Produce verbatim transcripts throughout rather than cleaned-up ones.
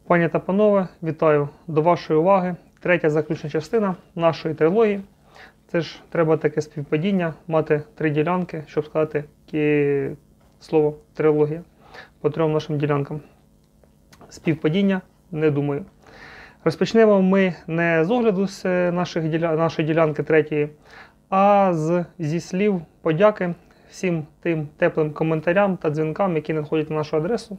Пані та панове, вітаю! До вашої уваги третя заключна частина нашої трилогії. Це ж треба таке співпадіння, мати три ділянки, щоб сказати слово трилогія по трьом нашим ділянкам. Співпадіння не думаю. Розпочнемо ми не з огляду з наших діля... нашої ділянки третьої, а з... зі слів подяки всім тим теплим коментарям та дзвінкам, які надходять на нашу адресу.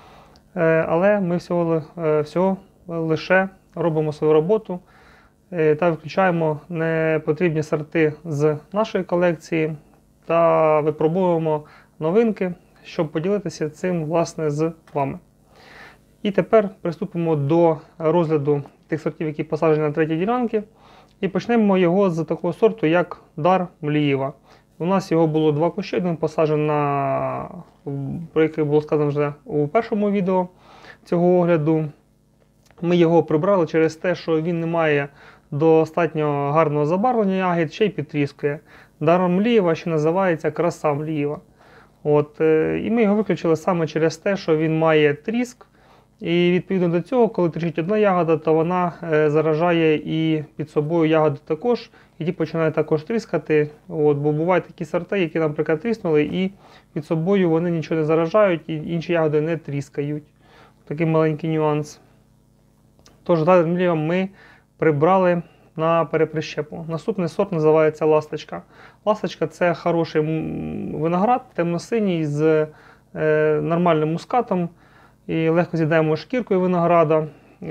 Але ми всього, всього лише робимо свою роботу та виключаємо непотрібні сорти з нашої колекції та випробуємо новинки, щоб поділитися цим, власне, з вами. І тепер приступимо до розгляду тих сортів, які посаджені на третій ділянці. І почнемо його з такого сорту, як Дар Млієва. У нас його було два кущі, один посаджений, на, про який було сказано вже у першому відео цього огляду. Ми його прибрали через те, що він не має достатньо гарного забарвлення ягід, ще й підтріскує. Дар Млієва ще називається Краса Млієва. От, і ми його виключили саме через те, що він має тріск. І відповідно до цього, коли тріщить одна ягода, то вона е, заражає і під собою ягоди також, і ті починають також тріскати. От, бо бувають такі сорти, які, наприклад, тріснули, і під собою вони нічого не заражають, і інші ягоди не тріскають. Такий маленький нюанс. Тож, Дар Млієва ми прибрали на переприщепу. Наступний сорт називається Ласточка. Ласточка – це хороший виноград, темно-синій, з е, нормальним мускатом. І легко з'їдаємо шкіркою винограда.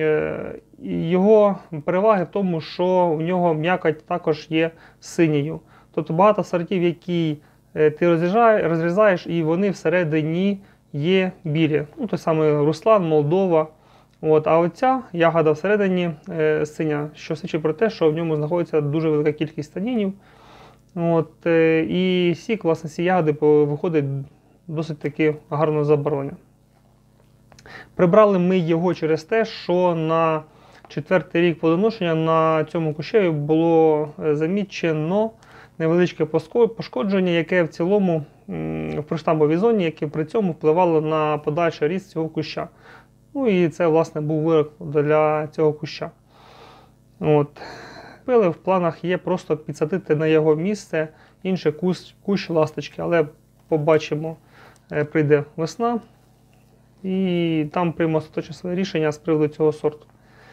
Його переваги в тому, що у нього м'якоть також є синьою. Тобто багато сортів, які ти розрізаєш, і вони всередині є білі. Ну, той самий Руслан, Молдова. От. А оця ягода всередині синя, що свідчить про те, що в ньому знаходиться дуже велика кількість танінів. От. І сік, власне, ці ягоди виходить досить таки гарного забарвлення. Прибрали ми його через те, що на четвертий рік плодоношення на цьому кущеві було замічено невеличке пошкодження, яке в цілому в приштамбовій зоні, яке при цьому впливало на подальший ріст цього куща. Ну і це, власне, був вирок для цього куща. От. В планах є просто підсадити на його місце інший кущ, кущ ласточки, але побачимо, прийде весна. І там приймемо остаточне своє рішення з приводу цього сорту.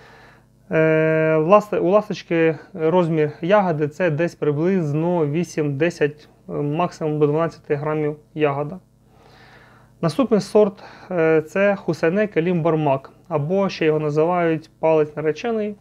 Е, власне, у ласточки розмір ягоди – це десь приблизно вісім-десять, максимум до дванадцяти грамів ягода. Наступний сорт е, – це Хусейне Келім Бармак, або ще його називають палець наречений.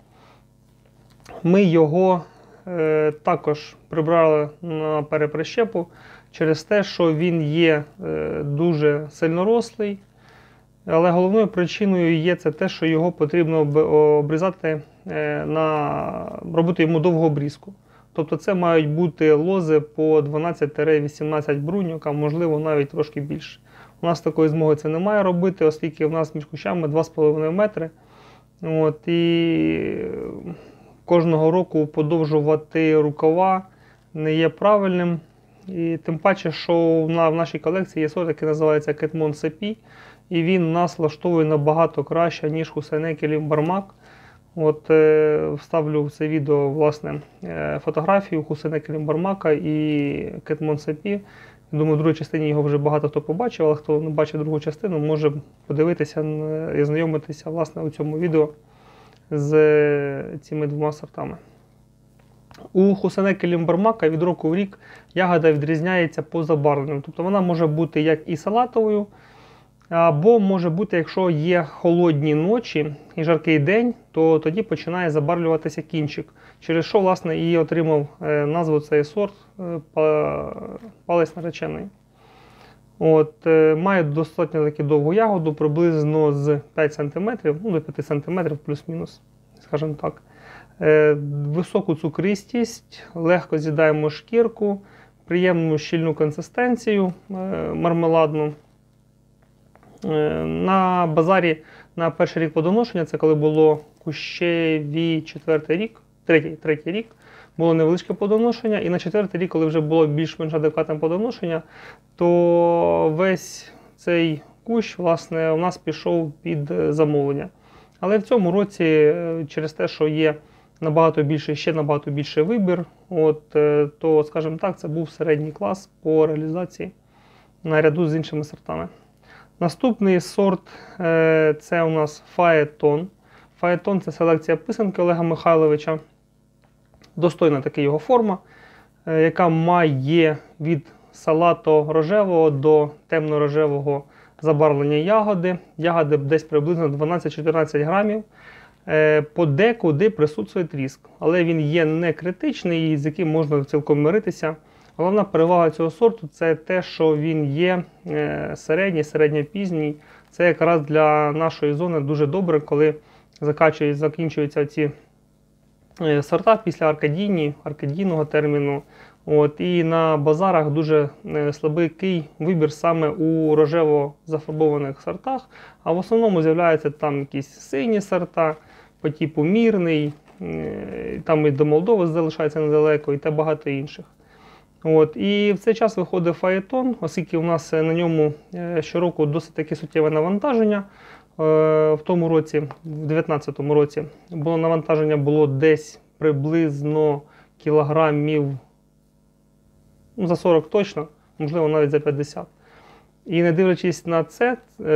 Ми його е, також прибрали на переприщепу через те, що він є е, дуже сильнорослий. Але головною причиною є це те, що його потрібно обрізати, на, робити йому довгу обрізку. Тобто це мають бути лози по дванадцять-вісімнадцять бруньок, а можливо навіть трошки більше. У нас такої змоги це немає робити, оскільки в нас між кущами два з половиною метри. От, і кожного року подовжувати рукава не є правильним. І тим паче, що в нашій колекції є сорт, який називається Кетмон Сепі. І він нас влаштовує набагато краще, ніж Хусейне Келім Бармак. От, е, вставлю в це відео, власне, е, фотографію Хусейне Келім Бармака і Кетмон Сепі. Думаю, в другій частині його вже багато хто побачив, але хто не бачив другу частину, може подивитися і знайомитися, власне, у цьому відео з цими двома сортами. У Хусейне Келім Бармака від року в рік ягода відрізняється по забарвленню. Тобто вона може бути як і салатовою, або може бути, якщо є холодні ночі і жаркий день, то тоді починає забарвлюватися кінчик, через що, власне, і отримав назву цей сорт палець наречений. От, має достатньо таки довгу ягоду, приблизно з п'ять сантиметрів, ну, до п'яти сантиметрів плюс-мінус, скажімо так. Високу цукристість, легко з'їдаємо шкірку, приємну щільну консистенцію мармеладну. На базарі на перший рік плодоношення, це коли було кущеві четвертий рік, третій, третій рік, було невеличке плодоношення, і на четвертий рік, коли вже було більш-менш адекватне плодоношення, то весь цей кущ, власне, у нас пішов під замовлення. Але в цьому році, через те, що є набагато більше, ще набагато більший вибір, от, то, скажімо так, це був середній клас по реалізації наряду з іншими сортами. Наступний сорт – це у нас Фаетон. Фаетон – це селекція писанки Олега Михайловича. Достойна така його форма, яка має від салато-рожевого до темно-рожевого забарвлення ягоди. Ягоди десь приблизно дванадцять-чотирнадцять грамів. Подекуди присутствує тріск, але він є не критичний і з яким можна цілком миритися. Головна перевага цього сорту – це те, що він є середній, середньопізній. Це якраз для нашої зони дуже добре, коли закінчуються ці сорта після аркадійні, аркадійного терміну. От, і на базарах дуже слабкий вибір саме у рожево зафарбованих сортах, а в основному з'являються там якісь сині сорта по типу мірний, там і до Молдови залишається недалеко, і та багато інших. От, і в цей час виходить Фаетон, оскільки у нас на ньому щороку досить таке суттєве навантаження. В тому році, в дві тисячі дев'ятнадцятому році, було навантаження було десь приблизно кілограмів, ну, за сорок точно, можливо навіть за п'ятдесят. І не дивлячись на це,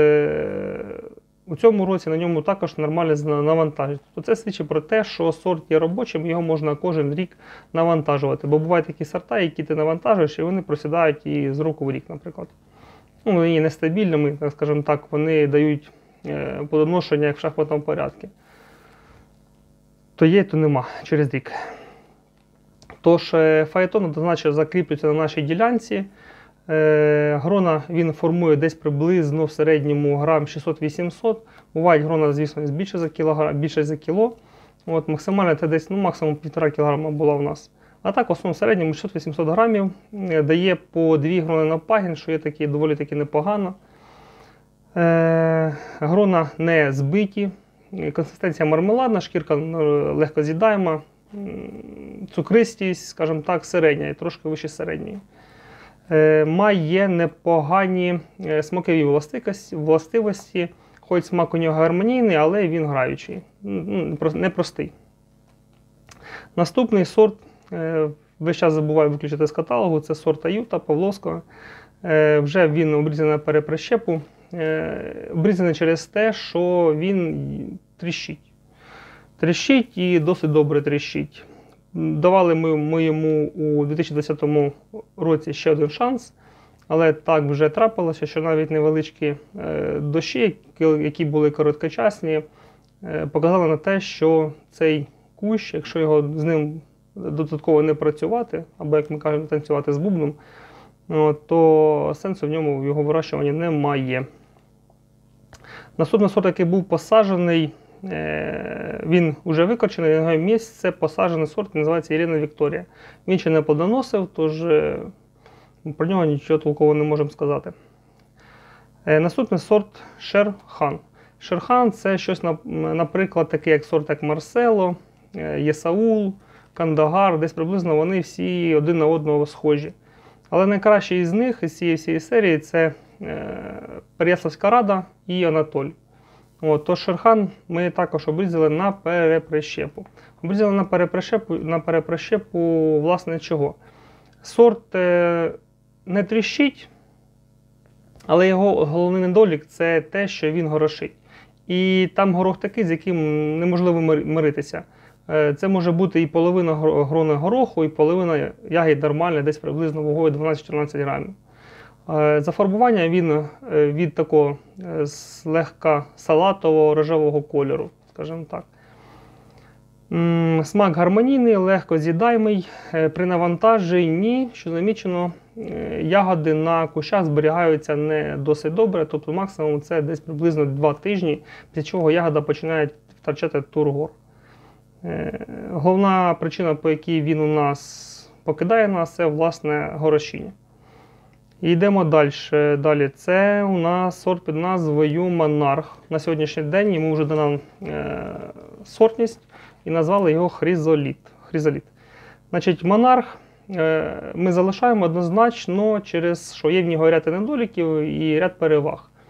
у цьому році на ньому також нормальне навантаження. Тобто це свідчить про те, що сорт є робочим, його можна кожен рік навантажувати. Бо бувають такі сорта, які ти навантажуєш, і вони просідають і з року в рік, наприклад. Ну, вони є нестабільними, скажімо так, вони дають плодоношення як в шахматному порядку. То є, то нема через рік. Тож Фаетон однозначно закріплюється на нашій ділянці. Грона він формує десь приблизно в середньому грам шістсот-вісімсот. Бувають грона, звісно, більше за кілограм, більше за кіло. От, максимально це десь, ну, максимум півтора кілограма була у нас. А так, в основному в середньому шістсот-вісімсот грамів дає по дві грони на пагін, що є такі, доволі таки непогано. Е, грона не збиті, консистенція мармеладна, шкірка легко з'їдаєма, цукристість, скажімо так, середня і трошки вище середньої. Е, має непогані смакові властивості, властивості, хоч смак у нього гармонійний, але він граючий, непростий. Наступний сорт, е, весь час забуваю виключити з каталогу, це сорт Аюта Павловського. Е, вже він обрізаний на переприщепу. Обрізаний через те, що він тріщить. Тріщить і досить добре тріщить. Давали ми, ми йому у дві тисячі двадцятому році ще один шанс, але так вже трапилося, що навіть невеличкі дощі, які були короткочасні, показали на те, що цей кущ, якщо його з ним додатково не працювати, або, як ми кажемо, танцювати з бубном, то сенсу в ньому, в його вирощуванні немає. Наступний сорт, який був посаджений, він вже викорчений, на його місці це посаджений сорт, називається Ірина Вікторія. Він ще не плодоносив, тож про нього нічого толково не можемо сказати. Наступний сорт Шер-хан. Шер-хан – це щось, наприклад, таке як сорт, як Марсело, Єсаул, Кандагар, десь приблизно вони всі один на одного схожі. Але найкращий із них, із цієї всієї серії, це Переяславська Рада і Анатоль. От, тож Шер-хан ми також обрізали на переприщепу. Обрізали на переприщепу, на переприщепу, власне, чого? Сорт е, не тріщить, але його головний недолік – це те, що він горошить. І там горох такий, з яким неможливо миритися. Це може бути і половина грони гороху, і половина ягід нормальна, десь приблизно вагою дванадцять-чотирнадцять грамів. Зафарбування він від такого злегка салатового рожевого кольору, скажімо так. Смак гармонійний, легко з'їдаємий. При навантаженні, що замічено, ягоди на кущах зберігаються не досить добре, тобто максимум це десь приблизно два тижні, після чого ягода починає втрачати тургор. Головна причина, по якій він у нас покидає нас, це, власне, горошіння. І йдемо далі. Далі. Це у нас сорт під назвою Монарх. На сьогоднішній день йому вже дана е, сортність і назвали його Хризоліт. Хризоліт. Значить, Монарх е, ми залишаємо однозначно через, що є в нього ряд недоліків і ряд переваг.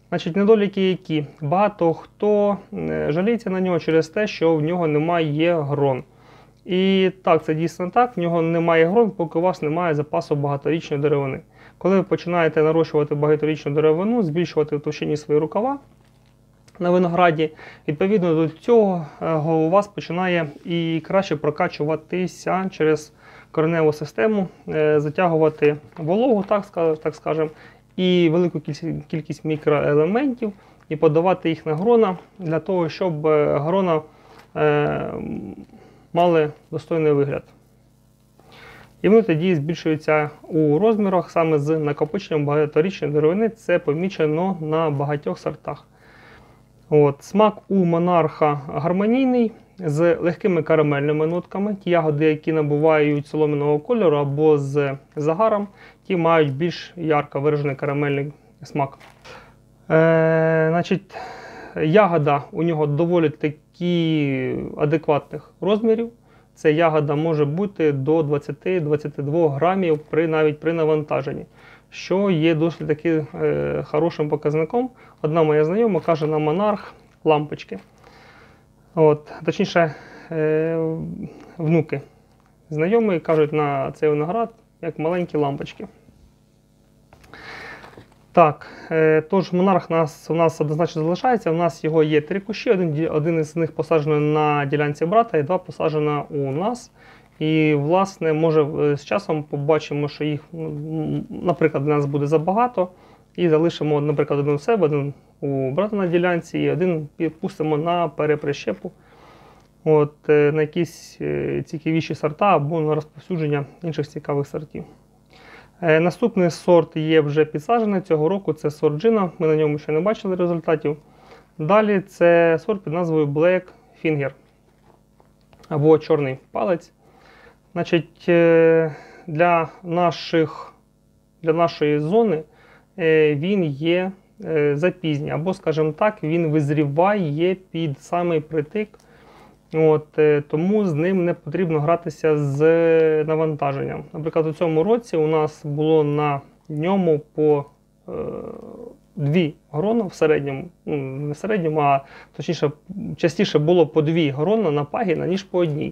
Значить, недоліки які? Багато хто жаліється на нього через те, що в нього немає грон. І так, це дійсно так, в нього немає грон, поки у вас немає запасу багаторічної деревини. Коли ви починаєте нарощувати багаторічну деревину, збільшувати в товщині свої рукава на винограді, відповідно до цього у вас починає і краще прокачуватися через кореневу систему, затягувати вологу, так скажемо, і велику кількість мікроелементів, і подавати їх на грона для того, щоб грона е, мали достойний вигляд. І вони тоді збільшуються у розмірах саме з накопиченням багаторічної деревини. Це помічено на багатьох сортах. От. Смак у монарха гармонійний, з легкими карамельними нотками. Ті ягоди, які набувають солом'яного кольору або з загаром, ті мають більш ярко виражений карамельний смак. Е, значить, ягода у нього доволі таки адекватних розмірів. Ця ягода може бути до двадцяти до двадцяти двох грамів при, навіть при навантаженні, що є досить таки е, хорошим показником. Одна моя знайома каже на монарх лампочки. От, точніше, е, внуки знайомі кажуть на цей виноград як маленькі лампочки. Так, е, тож монарх нас, у нас однозначно залишається. У нас його є три кущі, один, один із них посаджено на ділянці брата і два посаджено у нас. І, власне, може з часом побачимо, що їх, наприклад, у нас буде забагато. І залишимо, наприклад, один у себе, один у брата на ділянці і один пустимо на переприщепу. От, на якісь цікавіші сорта або на розповсюдження інших цікавих сортів. Е, наступний сорт є вже підсаджений цього року, це сорт Джина, ми на ньому ще не бачили результатів. Далі це сорт під назвою Black Finger, або чорний палець. Значить, е, для, наших, для нашої зони е, він є е, запізній, або, скажімо так, він визріває під самий притик. От, тому з ним не потрібно гратися з навантаженням. Наприклад, у цьому році у нас було на ньому по е, дві грона в середньому, ну, не в середньому, а точніше, частіше було по дві грона на пагіна, ніж по одній.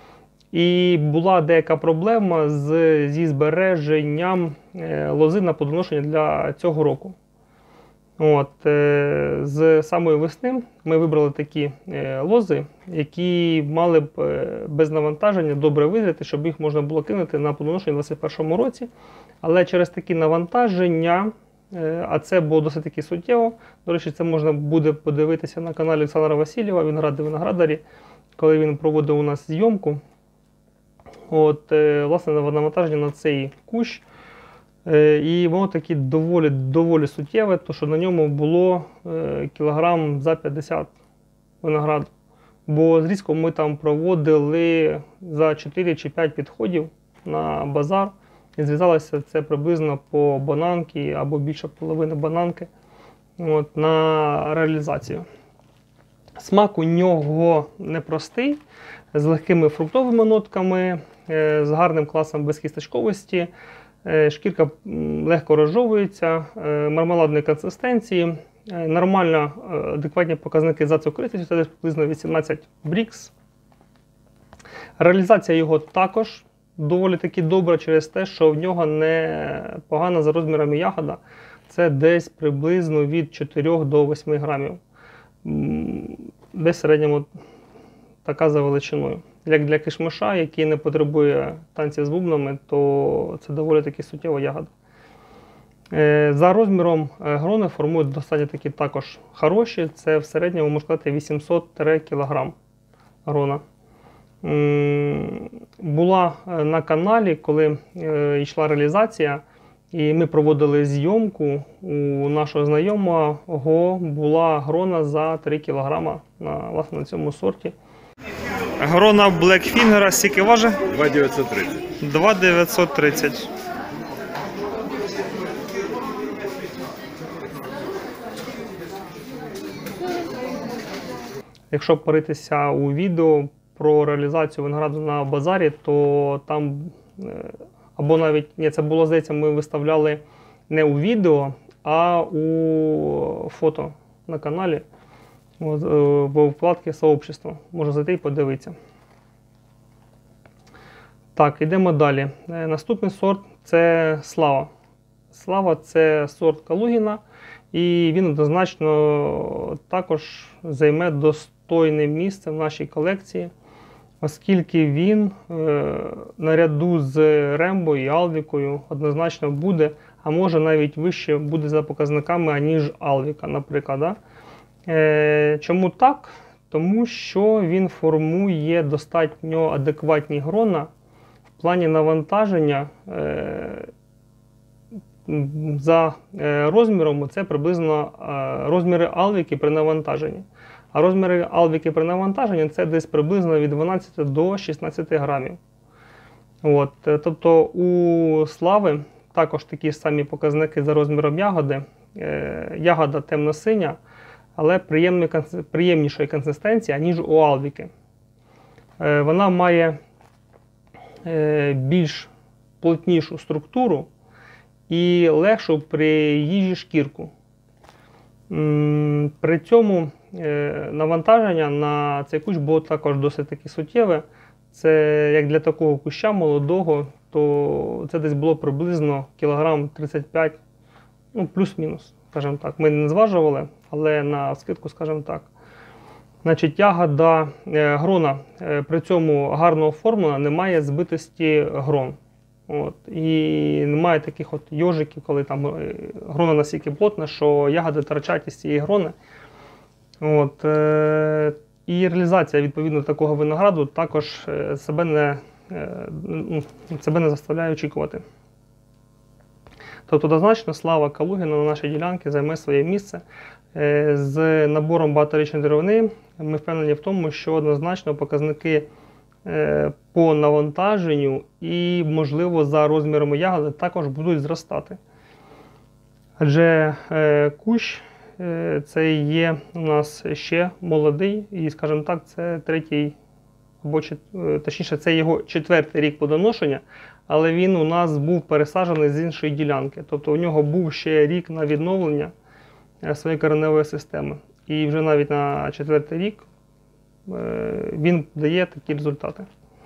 І була деяка проблема з, зі збереженням е, лози на плодоношення для цього року. От, з самої весни ми вибрали такі лози, які мали б без навантаження добре визріти, щоб їх можна було кинути на плодоношення у двадцять першому році. Але через такі навантаження, а це було досить таки суттєво, до речі, це можна буде подивитися на каналі Олександра Васильєва, «Виногради виноградарі», коли він проводив у нас зйомку. От, власне, навантаження на цей кущ. І воно таки доволі, доволі суттєве, тому що на ньому було е, кілограм за п'ятдесят винограду. Бо зрізку ми там проводили за чотири чи п'ять підходів на базар. І зрізалося це приблизно по бананки або більше половини бананки от, на реалізацію. Смак у нього непростий, з легкими фруктовими нотками, е, з гарним класом безкісточковості. Шкірка легко розжовується, мармеладної консистенції, нормально адекватні показники за цукритістю, це десь приблизно вісімнадцять брікс. Реалізація його також доволі таки добра через те, що в нього не погана за розмірами ягода. Це десь приблизно від чотирьох до восьми грамів. Десь в середньому така за величиною. Як для кишмиша, який не потребує танців з бубнами, то це доволі таки суттєва ягода. За розміром грони формують достатньо таки також хороші. Це в середньому, можна сказати, вісімсот кілограм грона. Була на каналі, коли йшла реалізація, і ми проводили зйомку, у нашого знайомого була грона за три кілограми на, власне, на цьому сорті. Грона Black Finger скільки важить? два дев'ятсот тридцять. два дев'ятсот тридцять. Якщо поритися у відео про реалізацію винограду на базарі, то там, або навіть, ні, це було, здається, ми виставляли не у відео, а у фото на каналі в вкладці «Сообщество». Можна зайти і подивитися. Так, йдемо далі. Наступний сорт – це Слава. Слава – це сорт Калугіна, і він однозначно також займе достойне місце в нашій колекції, оскільки він е, наряду з Рембо і Алвікою однозначно буде, а може навіть вище буде за показниками, аніж Алвіка, наприклад. Да? Е, чому так? Тому що він формує достатньо адекватні грона в плані навантаження. Е, за е, розміром це приблизно е, розміри Алвіки при навантаженні. А розміри Алвіки при навантаженні це десь приблизно від дванадцяти до шістнадцяти грамів. От, тобто у Слави також такі ж самі показники за розміром ягоди. Е, ягода темно-синя, але приємнішої консистенції, ніж у Алвіки. Е, вона має е, більш плотнішу структуру і легшу при їжі шкірку. При цьому навантаження на цей кущ було також досить таки суттєве. Це як для такого куща молодого, то це десь було приблизно кілограм тридцять п'ять, ну плюс-мінус, скажімо так. Ми не зважували, але на скидку, скажімо так. Значить, ягода грона при цьому гарно оформлена, немає збитості грон. От. І немає таких от йожиків, коли там грона настільки плотна, що ягоди торчать із цієї грони. От. Е і реалізація відповідно такого винограду також себе не, е себе не заставляє очікувати. Тобто, однозначно, Слава Калугіна на нашій ділянці займе своє місце. Е з набором багаторічної деревини ми впевнені в тому, що однозначно показники по навантаженню і, можливо, за розмірами ягоди також будуть зростати. Адже е, кущ е, це є у нас ще молодий, і, скажімо так, це третій, або точніше, це його четвертий рік плодоношення, але він у нас був пересаджений з іншої ділянки. Тобто у нього був ще рік на відновлення своєї кореневої системи. І вже навіть на четвертий рік він дає такі результати.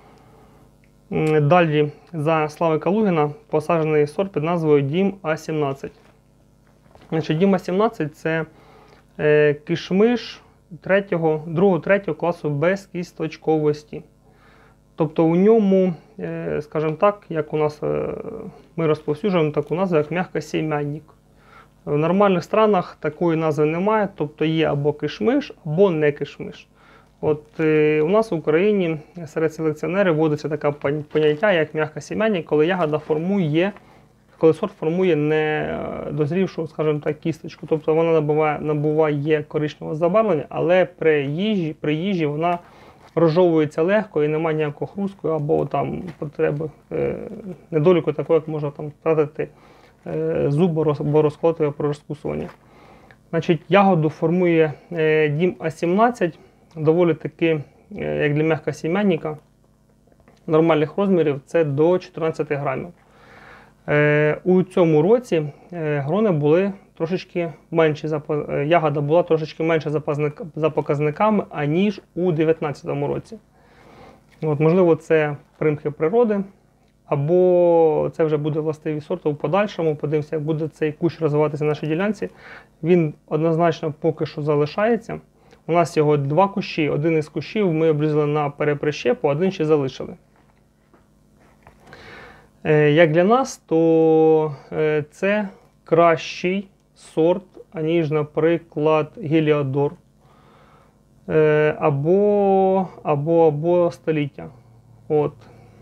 Далі за Слави Калугіна посаджений сорт під назвою Дім А сімнадцять. Значить, Дім А сімнадцять – це кишмиш другого-третього класу без кісточковості. Тобто у ньому, скажімо так, як у нас ми розповсюджуємо таку назву, як м'якосім'янник. В нормальних странах такої назви немає, тобто є або кишмиш, або не кишмиш. От е, у нас в Україні серед селекціонерів вводиться таке поняття, як м'якосім'янник, коли ягода формує, коли сорт формує не дозрівшу, скажімо так, кісточку. Тобто вона набуває, набуває коричневого забарвлення, але при їжі, при їжі вона розжовується легко і немає ніякого хрустку або там потреби, е, недоліку такого, як можна там втратити е, зуб або розколоти його при розкусуванні. Значить, ягоду формує е, Дім А сімнадцять. Доволі таки, як для м'якосім'янника, нормальних розмірів це до чотирнадцяти грамів. Е, у цьому році е, грони були трошечки менші, е, ягода була трошечки менша за, пазник, за показниками, аніж у дві тисячі дев'ятнадцятому році. От, можливо, це примхи природи, або це вже буде властивість сорту в подальшому. Подивимося, як буде цей кущ розвиватися на нашій ділянці. Він однозначно поки що залишається. У нас його два кущі. Один із кущів ми обрізали на переприщепу, один ще залишили. Як для нас, то це кращий сорт, аніж, наприклад, Геліодор або, або, або Століття. От.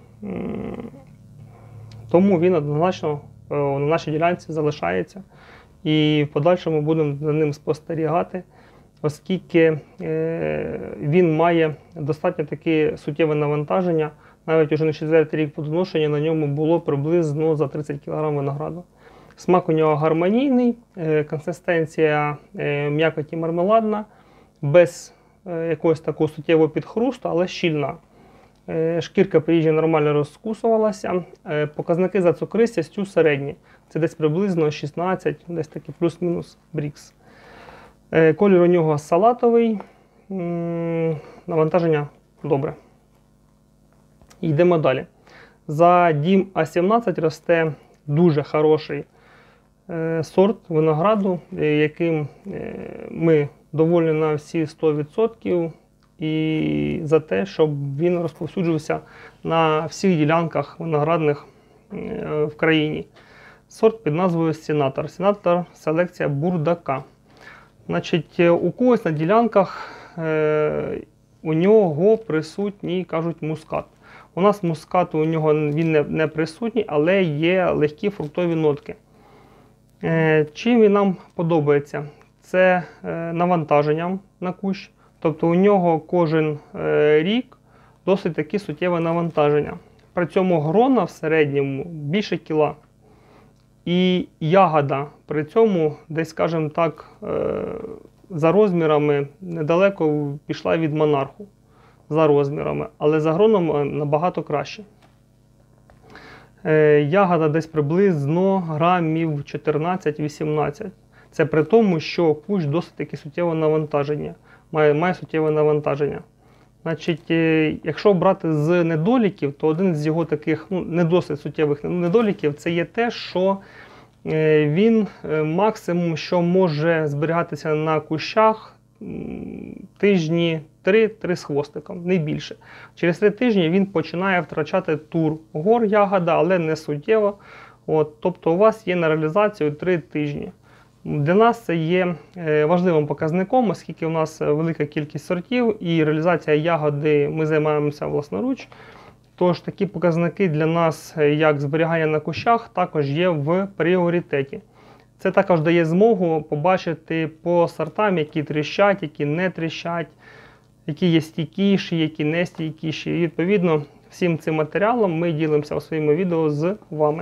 Тому він однозначно на нашій ділянці залишається. І в подальшому будемо за ним спостерігати, оскільки е, він має достатньо таке суттєве навантаження. Навіть уже на четвертий рік плодоношення на ньому було приблизно за тридцять кілограмів винограду. Смак у нього гармонійний, е, консистенція е, м'якоті мармеладна, без е, якогось такого суттєвого підхрусту, але щільна. Шкірка при їжі нормально розкусувалася. Показники за цукристістю середні. Це десь приблизно шістнадцять, десь такий плюс-мінус брікс. Колір у нього салатовий, навантаження добре. Йдемо далі. За Дім А сімнадцять росте дуже хороший сорт винограду, яким ми доволі на всі сто відсотків. І за те, щоб він розповсюджувався на всіх ділянках виноградних в країні. Сорт під назвою Сенатор. Сенатор – селекція Бурдака. Значить, у когось на ділянках е, у нього присутній, кажуть, мускат. У нас мускату у нього він не, не присутній, але є легкі фруктові нотки. Е, чим він нам подобається? Це е, навантаженням на кущ. Тобто у нього кожен е, рік досить таке суттєве навантаження. При цьому грона в середньому більше кіла. І ягода при цьому десь, скажімо так, е, за розмірами недалеко пішла від монарху. За розмірами, але за гроном набагато краще. Е, ягода десь приблизно грамів чотирнадцять-вісімнадцять. Це при тому, що кущ досить таке суттєве навантаження. Має, має суттєве навантаження. Значить, якщо брати з недоліків, то один з його таких ну, не досить суттєвих недоліків, це є те, що він максимум, що може зберігатися на кущах тижні три-три з хвостиком, не більше. Через три тижні він починає втрачати тур гор ягода, але не суттєво. От, тобто у вас є на реалізацію три тижні. Для нас це є важливим показником, оскільки у нас велика кількість сортів і реалізація ягоди ми займаємося власноруч. Тож такі показники для нас, як зберігання на кущах, також є в пріоритеті. Це також дає змогу побачити по сортам, які тріщать, які не тріщать, які є стійкіші, які не стійкіші. І відповідно всім цим матеріалом ми ділимося у своєму відео з вами.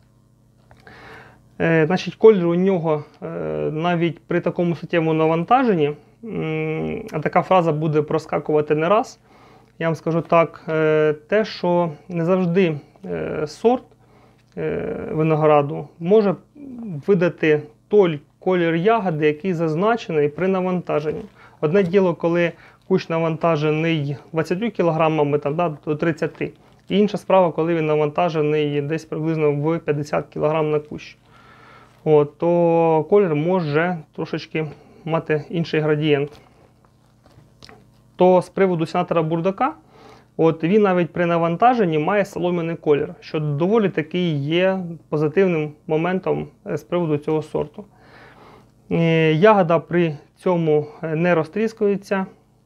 Е, значить, колір у нього е, навіть при такому суттєвому навантаженні, м, а така фраза буде проскакувати не раз, я вам скажу так, е, те, що не завжди е, сорт е, винограду може видати той колір ягоди, який зазначений при навантаженні. Одне діло, коли кущ навантажений двадцятьма кілограмами там, да, до тридцяти. І інша справа, коли він навантажений десь приблизно в п'ятдесят кілограмів на кущ. От, то колір може трошечки мати інший градієнт. То з приводу Сенатора Бурдака, от він навіть при навантаженні має солом'яний колір, що доволі таки є позитивним моментом з приводу цього сорту. Ягода при цьому не розтріскується.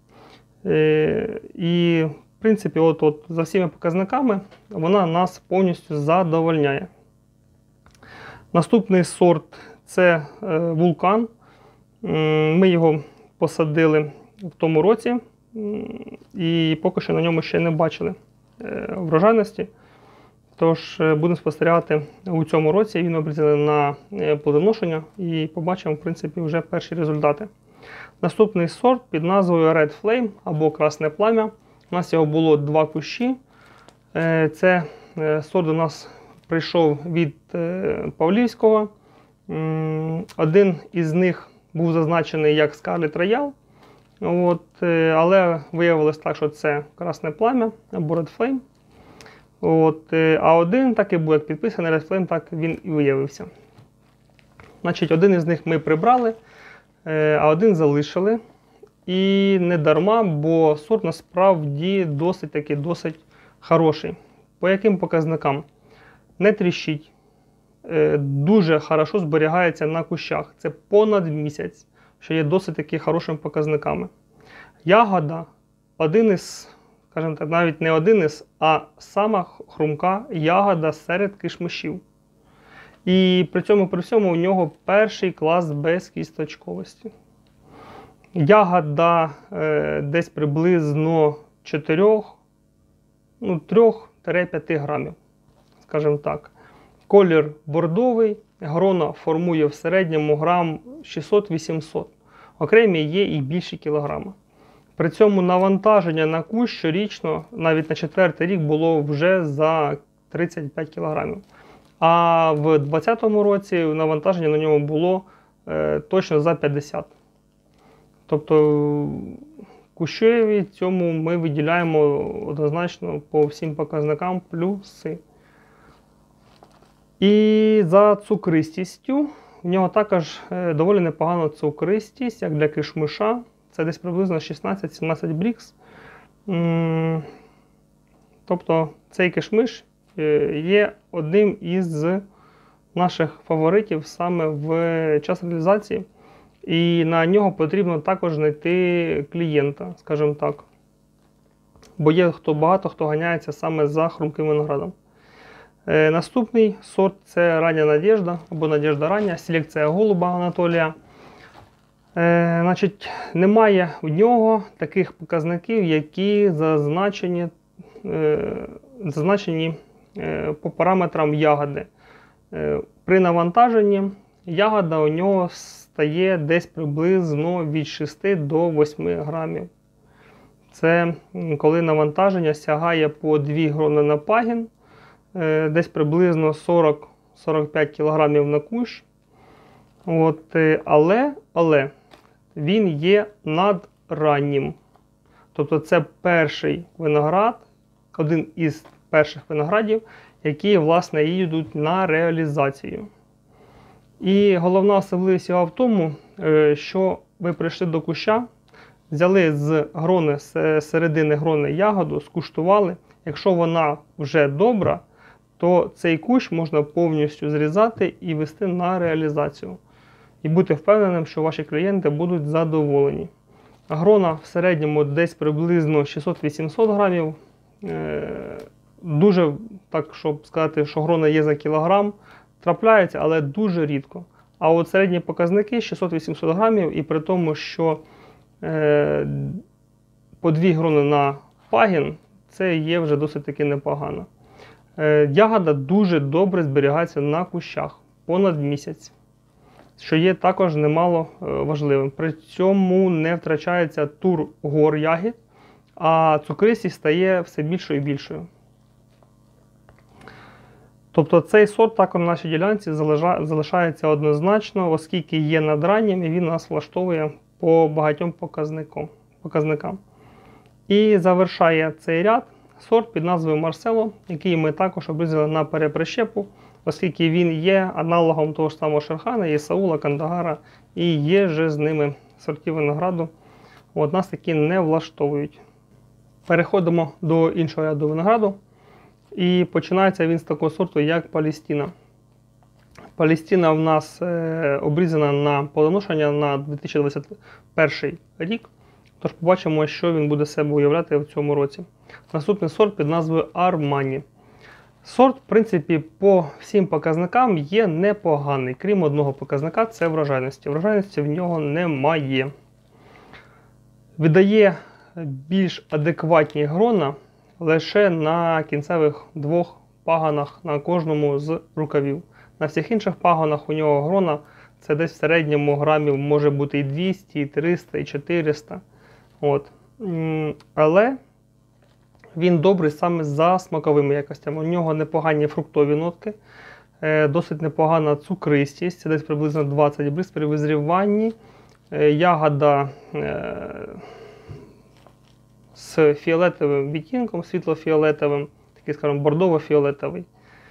І, в принципі, от, от, за всіма показниками вона нас повністю задовольняє. Наступний сорт – це Вулкан. Ми його посадили в тому році і поки що на ньому ще не бачили врожайності. Тож будемо спостерігати у цьому році. Він обрізаний на плодоношення і побачимо, в принципі, вже перші результати. Наступний сорт під назвою Red Flame або Красне Плам'я. У нас його було два кущі. Це сорт у нас прийшов від Павлівського. Один із них був зазначений як Scarlet Royal. От, але виявилось так, що це Красне Плам'я або Red Flame. От, а один так і був, як підписаний Red Flame, так він і виявився. Значить, один із них ми прибрали, а один залишили. І не дарма, бо сорт насправді досить таки досить хороший. По яким показникам? Не тріщить. Дуже хорошо зберігається на кущах. Це понад місяць, що є досить таки хорошими показниками. Ягода один із, скажімо так, навіть не один із, а сама хрумка ягода серед кишмишів. І при цьому при всьому у нього перший клас безкісточковості. Ягода е, десь приблизно чотирьох, ну, трьох-п'яти грамів, скажімо так. Колір бордовий, грона формує в середньому грам шістсот-вісімсот. Окремі є і більші кілограми. При цьому навантаження на кущ щорічно, навіть на четвертий рік, було вже за тридцять п'ять кілограмів. А в двадцятому році навантаження на ньому було е, точно за п'ятдесят. Тобто кущеві цьому ми виділяємо однозначно по всім показникам плюси. І за цукристістю, в нього також е, доволі непогана цукристість, як для кишмиша. Це десь приблизно шістнадцять-сімнадцять брікс. Тобто цей кишмиш є одним із наших фаворитів саме в час реалізації. І на нього потрібно також знайти клієнта, скажімо так. Бо є хто багато, хто ганяється саме за хрумким виноградом. Е, наступний сорт – це Рання Надєжда або Надєжда Рання, селекція голуба Анатолія. Е, значить, немає в нього таких показників, які зазначені, е, зазначені е, по параметрам ягоди. Е, при навантаженні ягода у нього стає десь приблизно від шести до восьми грамів. Це коли навантаження сягає по дві грони на пагін, е, десь приблизно сорок-сорок п'ять кілограмів на кущ. От, е, але, але він є надраннім. Тобто це перший виноград, один із перших виноградів, які, власне, їдуть на реалізацію. І головна особливість його в тому, що ви прийшли до куща, взяли з грони, з середини грони ягоду, скуштували. Якщо вона вже добра, то цей кущ можна повністю зрізати і вести на реалізацію. І бути впевненим, що ваші клієнти будуть задоволені. Грона в середньому десь приблизно шістсот-вісімсот грамів. Дуже, так щоб сказати, що грона є за кілограм, трапляється, але дуже рідко. А от середні показники шістсот-вісімсот грамів, і при тому, що е, по дві грони на пагін, це є вже досить таки непогано. Е, ягода дуже добре зберігається на кущах, понад місяць, що є також немало е, важливим. При цьому не втрачається тур гор ягід, а цукристість стає все більшою і більшою. Тобто цей сорт також на нашій ділянці залишається однозначно, оскільки є надраннім і він нас влаштовує по багатьом показникам. І завершає цей ряд сорт під назвою Марсело, який ми також обрізали на переприщепу, оскільки він є аналогом того ж самого Шерхана, Ісаула, Кандагара і є же з ними сортів винограду. От нас такі не влаштовують. Переходимо до іншого ряду винограду. І починається він з такого сорту, як Палістіна. Палістіна в нас е, обрізана на плодоношення на дві тисячі двадцять перший рік. Тож побачимо, що він буде себе уявляти в цьому році. Наступний сорт під назвою Армані. Сорт, в принципі, по всім показникам є непоганий. Крім одного показника – це врожайності. Врожайності в нього немає. Видає більш адекватні грона лише на кінцевих двох пагонах на кожному з рукавів. На всіх інших пагонах у нього грона це десь в середньому грамів може бути і двісті, і триста, і чотириста. От. Але він добрий саме за смаковими якостями. У нього непогані фруктові нотки, досить непогана цукристість, це десь приблизно двадцять брикс при визріванні. Ягода з фіолетовим відтінком, світло-фіолетовим, такий, скажімо, бордово-фіолетовий.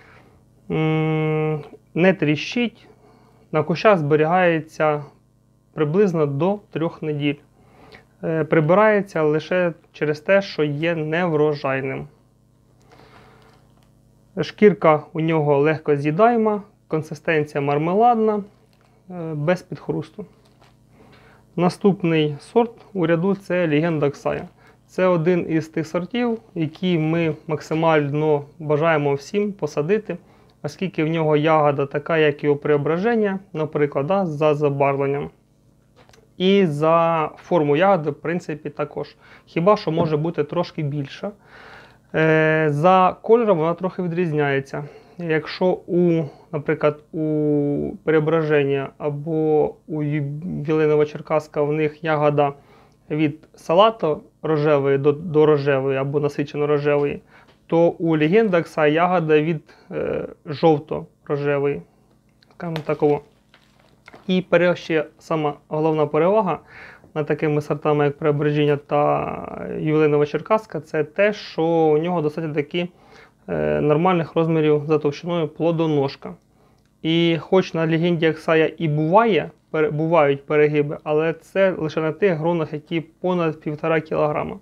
Не тріщить, на кущах зберігається приблизно до трьох неділь. Прибирається лише через те, що є неврожайним. Шкірка у нього легко з'їдаєма, консистенція мармеладна, без підхрусту. Наступний сорт у ряду – це Легенда Ксая. Це один із тих сортів, які ми максимально бажаємо всім посадити, оскільки в нього ягода така, як і у Преображення, наприклад, да, за забарвленням. І за форму ягоди, в принципі, також. Хіба що може бути трошки більша. Е, за кольором вона трохи відрізняється. Якщо, у, наприклад, у Преображення або у Віленова-Черкаська в них ягода від салато-рожевої до, до рожевої або насичено-рожевої, то у легендакса ягода від е, жовто-рожевої. Скажімо такого. І ще сама головна перевага над такими сортами, як Преображення та Ювілейнова Черкаська, це те, що у нього достатньо такі е, нормальних розмірів за товщиною плодоножка. І хоч на легенді Аксая і буває, пере, бувають перегиби, але це лише на тих гронах, які понад півтора кілограма.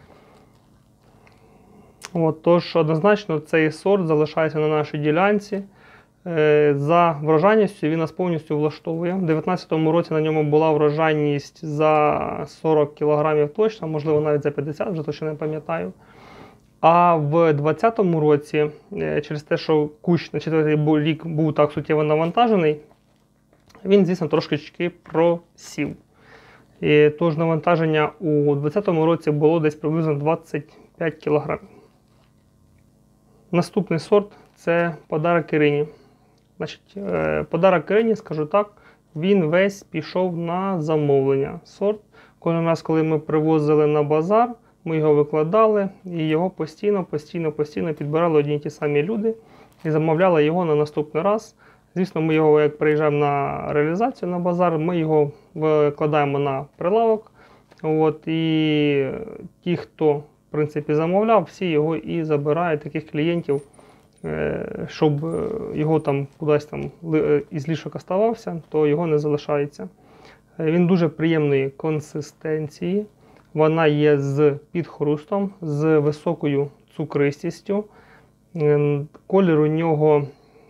От, тож однозначно цей сорт залишається на нашій ділянці. Е, за врожайністю він нас повністю влаштовує. У дві тисячі дев'ятнадцятому році на ньому була врожайність за сорок кілограмів точно, можливо навіть за п'ятдесят, вже точно не пам'ятаю. А в дві тисячі двадцятому році, через те, що кущ на четвертий рік був так суттєво навантажений, він, звісно, трошечки просів. І тож навантаження у дві тисячі двадцятому році було десь приблизно двадцять п'ять кілограмів. Наступний сорт – це подарок Ірині. Значить, подарок Ірині, скажу так, він весь пішов на замовлення. Сорт, кожен раз, коли ми привозили на базар, ми його викладали, і його постійно, постійно, постійно підбирали одні й ті самі люди і замовляли його на наступний раз. Звісно, ми його, як приїжджаємо на реалізацію на базар, ми його викладаємо на прилавок. От, і ті, хто, в принципі, замовляв, всі його і забирають, таких клієнтів, щоб його там кудись там із лішок оставався, то його не залишається. Він дуже приємної консистенції. Вона є з підхрустом, з високою цукристістю. Колір у нього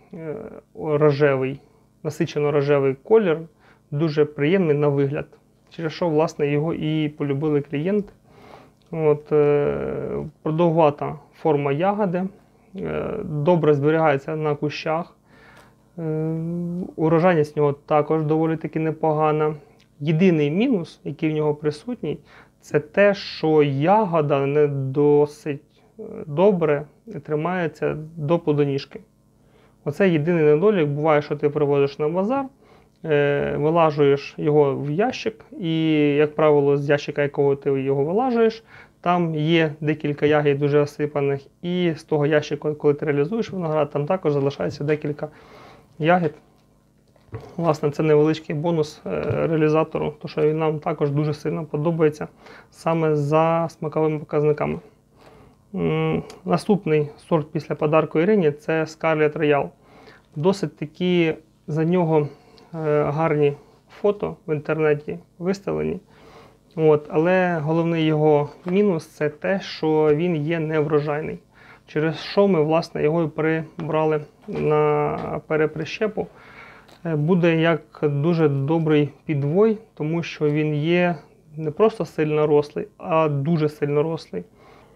рожевий, насичено-рожевий колір, дуже приємний на вигляд. Через що, власне, його і полюбили клієнти. От, продовгувата форма ягоди, добре зберігається на кущах. Урожайність в нього також доволі таки непогана. Єдиний мінус, який в нього присутній, це те, що ягода не досить добре тримається до плодоніжки. Оце єдиний недолік. Буває, що ти привозиш на базар, вилажуєш його в ящик, і, як правило, з ящика, якого ти його вилажуєш, там є декілька ягід дуже осипаних, і з того ящика, коли ти реалізуєш виноград, там також залишається декілька ягід. Власне, це невеличкий бонус реалізатору, тому що він нам також дуже сильно подобається саме за смаковими показниками. Наступний сорт після подарку Ірині – це Scarlet Royal. Досить такі за нього гарні фото в інтернеті виставлені. От, але головний його мінус – це те, що він є неврожайний. Через що ми, власне, його і прибрали на переприщепу. Буде як дуже добрий підвой, тому що він є не просто сильно рослий, а дуже сильно рослий.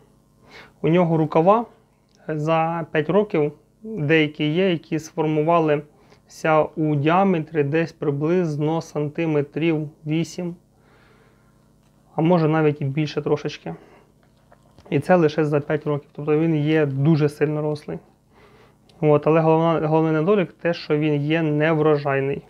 У нього рукава за п'ять років деякі є, які сформувалися у діаметрі десь приблизно сантиметрів вісім, а може навіть і більше трошечки. І це лише за п'ять років, тобто він є дуже сильно рослий. От, але головна, головний недолік те, що він є неврожайний.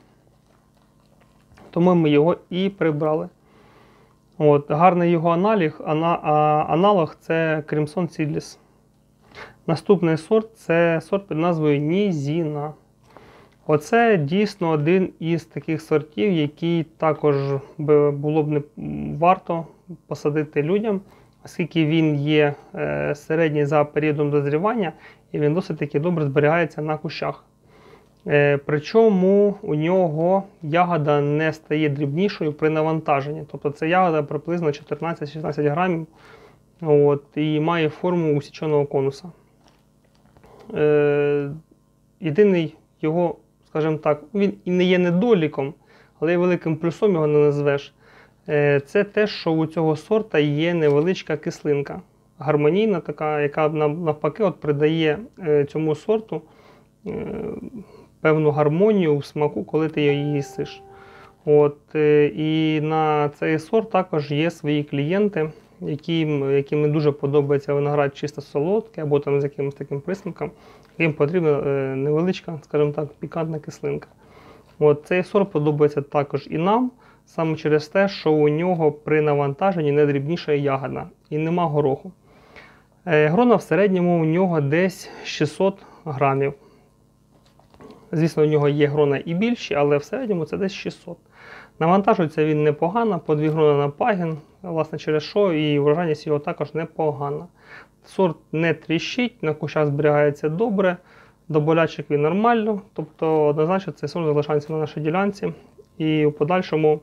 Тому ми його і прибрали. От, гарний його аналог, ана, а, аналог це Crimson Seedless. Наступний сорт це сорт під назвою Нізіна. Оце дійсно один із таких сортів, який також було б не варто посадити людям, оскільки він є е, середній за періодом дозрівання, і він досить таки добре зберігається на кущах. Е, причому у нього ягода не стає дрібнішою при навантаженні. Тобто це ягода приблизно чотирнадцять-шістнадцять грамів, от, і має форму усіченого конуса. Е, єдиний його, скажімо так, він і не є недоліком, але і великим плюсом його не назвеш. Е, це те, що у цього сорта є невеличка кислинка. Гармонійна така, яка навпаки от придає е, цьому сорту е, певну гармонію в смаку, коли ти її їсиш. От, е, і на цей сорт також є свої клієнти, яким, яким не дуже подобається виноград чисто солодкий або там з якимось таким присмаком, їм потрібна е, невеличка, скажімо так, пікантна кислинка. От, цей сорт подобається також і нам. саме через те, що у нього при навантаженні не дрібніша ягода і нема гороху. Грона в середньому у нього десь шістсот грамів. Звісно, у нього є грона і більші, але в середньому це десь шістсот. Навантажується він непогано, по дві грони на пагін, власне через що і врожайність його також непогана. Сорт не тріщить, на кущах зберігається добре, до болячок він нормально, тобто однозначно цей сорт залишається на нашій ділянці і у подальшому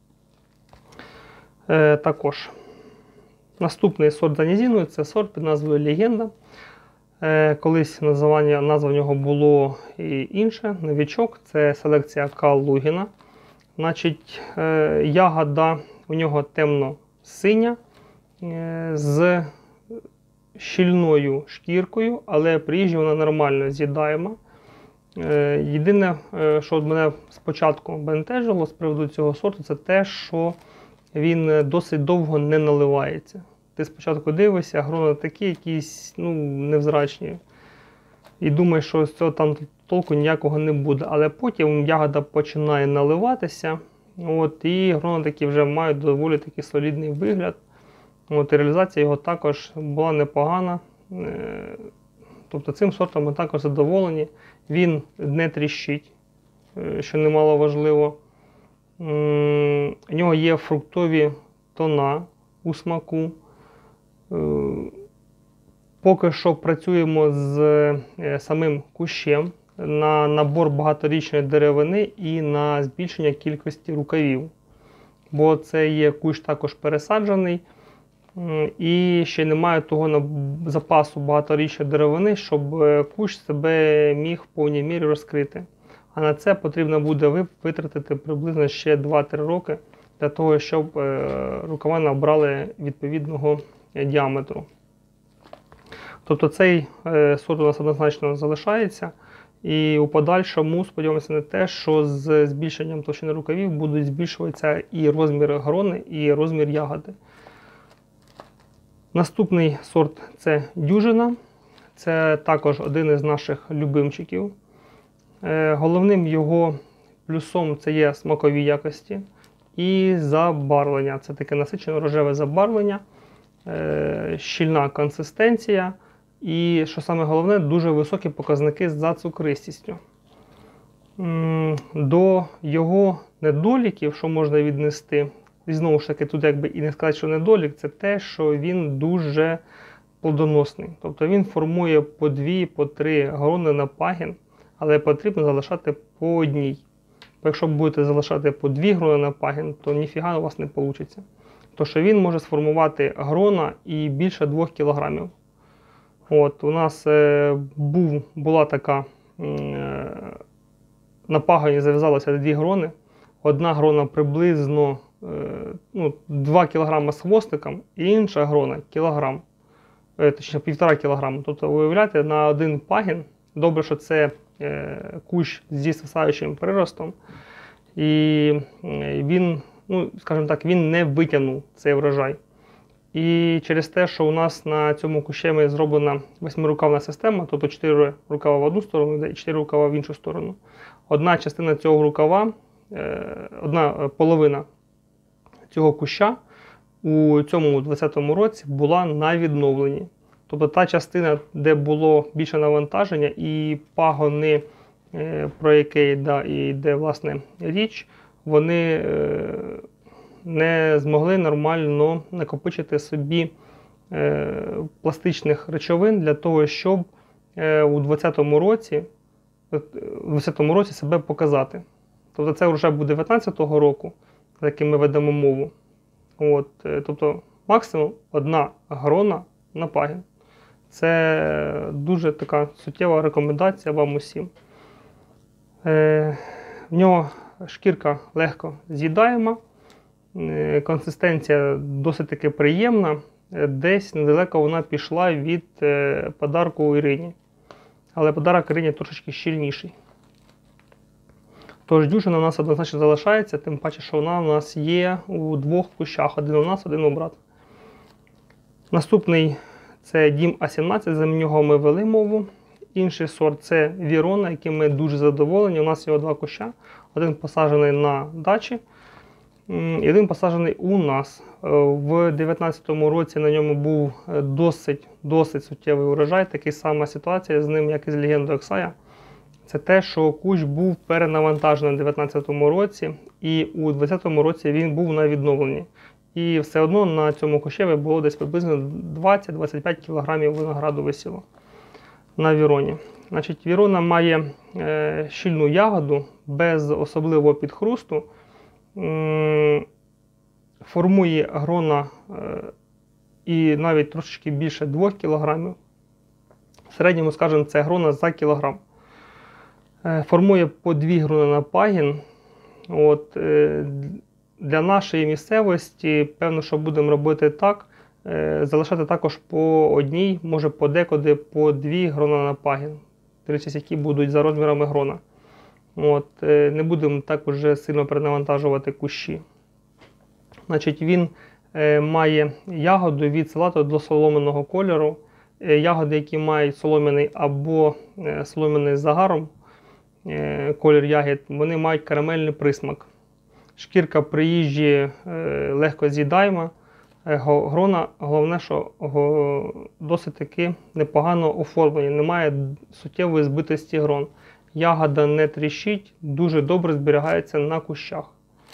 е, також. Наступний сорт за низиною – це сорт під назвою Легенда. Е, колись назва, назва в нього було і інше, новічок, це селекція Калугіна. Значить, е, ягода у нього темно-синя, е, з щільною шкіркою, але при їжі вона нормально з'їдаєма. Е, єдине, е, що мене спочатку бентежило з приводу цього сорту, це те, що він досить довго не наливається. Ти спочатку дивишся, грона такі якісь ну, невзрачні. І думаєш, що з цього там толку ніякого не буде. Але потім ягода починає наливатися. От, і грона такі вже мають доволі такий солідний вигляд. От, і реалізація його також була непогана. Тобто цим сортом ми також задоволені. Він не тріщить, що немало важливо. У нього є фруктові тона у смаку. Поки що працюємо з самим кущем на набор багаторічної деревини і на збільшення кількості рукавів. Бо це є кущ також пересаджений і ще немає того запасу багаторічної деревини, щоб кущ себе міг в повній мірі розкрити. А на це потрібно буде витратити приблизно ще два-три роки для того, щоб рукава набрали відповідного діаметру. Тобто цей сорт у нас однозначно залишається. І у подальшому сподіваємося на те, що з збільшенням товщини рукавів будуть збільшуватися і розмір грони, і розмір ягоди. Наступний сорт – це Дюжина. Це також один із наших любимчиків. Головним його плюсом це є смакові якості і забарвлення. Це таке насичене рожеве забарвлення, щільна консистенція і, що саме головне, дуже високі показники за цукристістю. До його недоліків, що можна віднести, і знову ж таки, тут якби і не сказати, що недолік, це те, що він дуже плодоносний. Тобто він формує по дві, по три грони на пагін, але потрібно залишати по одній. Бо якщо будете залишати по дві грони на пагін, то ніфіга у вас не вийде. Тому що він може сформувати грона і більше двох кілограмів. От, у нас е, був, була така, е, на пагоні зав'язалося дві грони. Одна грона приблизно е, ну, два кілограми з хвостиком, і інша грона кілограм, е, точніше півтора кілограма. Тобто, уявляєте, на один пагін, добре, що це е, кущ зі свисаючим приростом, і е, він, ну, скажімо так, він не витягнув цей врожай. І через те, що у нас на цьому кущемі зроблена восьмирукавна система, тобто чотири рукава в одну сторону і чотири рукава в іншу сторону. Одна частина цього рукава, одна половина цього куща у цьому двадцятому році була на відновленні. Тобто та частина, де було більше навантаження і пагони, про яке йде власне річ, вони не змогли нормально накопичити собі е, пластичних речовин для того, щоб е, у двадцятому році, у двадцятому році себе показати. Тобто це вже буде дев'ятнадцятого року, за яким ми ведемо мову. От, е, тобто максимум одна грона на пагін. Це дуже така суттєва рекомендація вам усім. Е, в нього шкірка легко з'їдаєма. Консистенція досить таки приємна, десь недалеко вона пішла від подарку Ірині. Але подарок Ірині трошечки щільніший. Тож Дюжина у нас однозначно залишається, тим паче, що вона у нас є у двох кущах, один у нас, один у брата. Наступний це Дім А сімнадцять, за нього ми вели мову. Інший сорт це Вірона, яким ми дуже задоволені. У нас його два куща, один посаджений на дачі. І один посаджений у нас. В дві тисячі дев'ятнадцятому році на ньому був досить, досить суттєвий урожай. Така сама ситуація з ним, як і з легендою Оксая. Це те, що кущ був перенавантажений у дві тисячі дев'ятнадцятому році, і у дві тисячі двадцятому році він був на відновленні. І все одно на цьому кущеві було десь приблизно двадцять-двадцять п'ять кілограмів винограду висіло на віроні. Значить, вірона має е, щільну ягоду, без особливого підхрусту, е, формує грона е, і навіть трошечки більше двох кілограмів. В середньому, скажімо, це грона за кілограм. Е, формує по дві грони на пагін. От, е, для нашої місцевості, певно, що будемо робити так, е, залишати також по одній, може подекуди по дві грона на пагін. Дивлячись, які будуть за розмірами грона. От, е, не будемо так уже сильно перенавантажувати кущі. Значить, він е, має ягоду від салату до соломеного кольору. Е, ягоди, які мають солом'яний або е, солом'яний з загаром, е, колір ягід, вони мають карамельний присмак. Шкірка при їжі е, легко з'їдаєма. Е, грона, головне, що го, досить таки непогано оформлені, немає суттєвої збитості грон. Ягода не тріщить, дуже добре зберігається на кущах.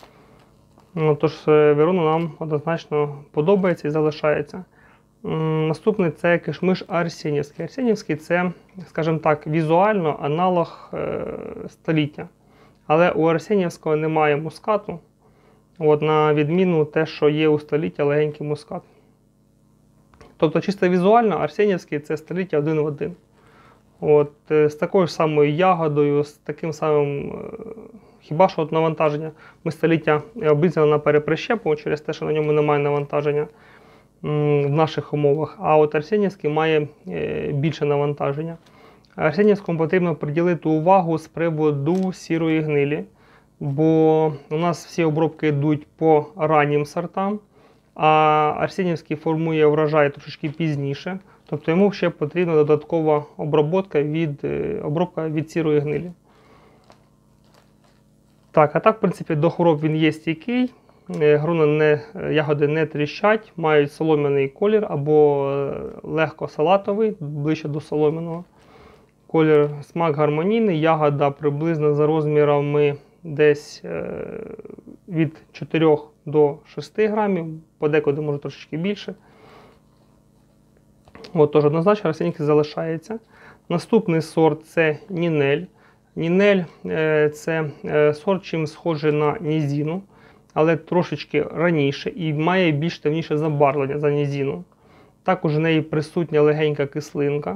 Ну, тож, вірона нам однозначно подобається і залишається. М, наступний це кишмиш арсенівський. Арсенівський це, скажімо так, візуально аналог е, століття. Але у арсенівського немає мускату, от, на відміну те, що є у століття легенький мускат. Тобто, чисто візуально, арсенівський це століття один в один. От, з такою ж самою ягодою, з таким самим, хіба що от навантаження. Ми століття обрізали на переприщепу через те, що на ньому немає навантаження в наших умовах. А от арсенівський має більше навантаження. Арсенівському потрібно приділити увагу з приводу сірої гнилі, бо у нас всі обробки йдуть по раннім сортам, а арсенівський формує врожай трошечки пізніше, тобто йому ще потрібна додаткова обробка від, обробка від сірої гнилі. Так, а так, в принципі, до хвороб він є стійкий, грона не, ягоди не тріщать, мають солом'яний колір або легко салатовий, ближче до солом'яного. Колір, смак гармонійний, ягода приблизно за розмірами десь від чотирьох до шести грамів, подекуди може трошечки більше. От, тож однозначно арсенівський залишається. Наступний сорт це Нінель. Нінель це сорт, чим схожий на нізіну, але трошечки раніше і має більш темніше забарвлення за нізіну. Також в неї присутня легенька кислинка.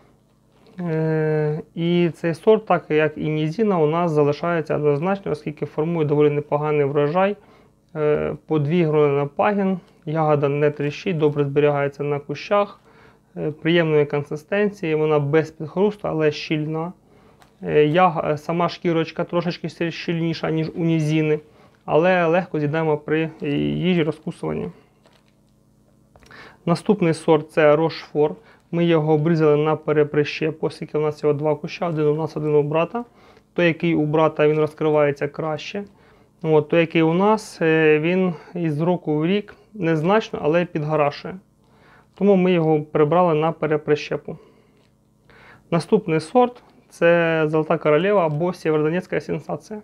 І цей сорт, так як і нізіна, у нас залишається однозначно, оскільки формує доволі непоганий врожай. По дві грони на пагін, ягода не тріщить, добре зберігається на кущах, приємної консистенції, вона без підхрусту, але щільна. Яг... Сама шкірочка трошечки щільніша, ніж у нізіни, але легко з'їдаємо при їжі розкусуванні. Наступний сорт це Рошфор. Ми його обрізали на переприщепу, оскільки у нас його два куща, один у нас, один у брата. Той, який у брата, він розкривається краще. От, той, який у нас, він із року в рік незначно, але підгарашує. Тому ми його прибрали на переприщепу. Наступний сорт це Золота Королева або Сєвєродонецька сенсація.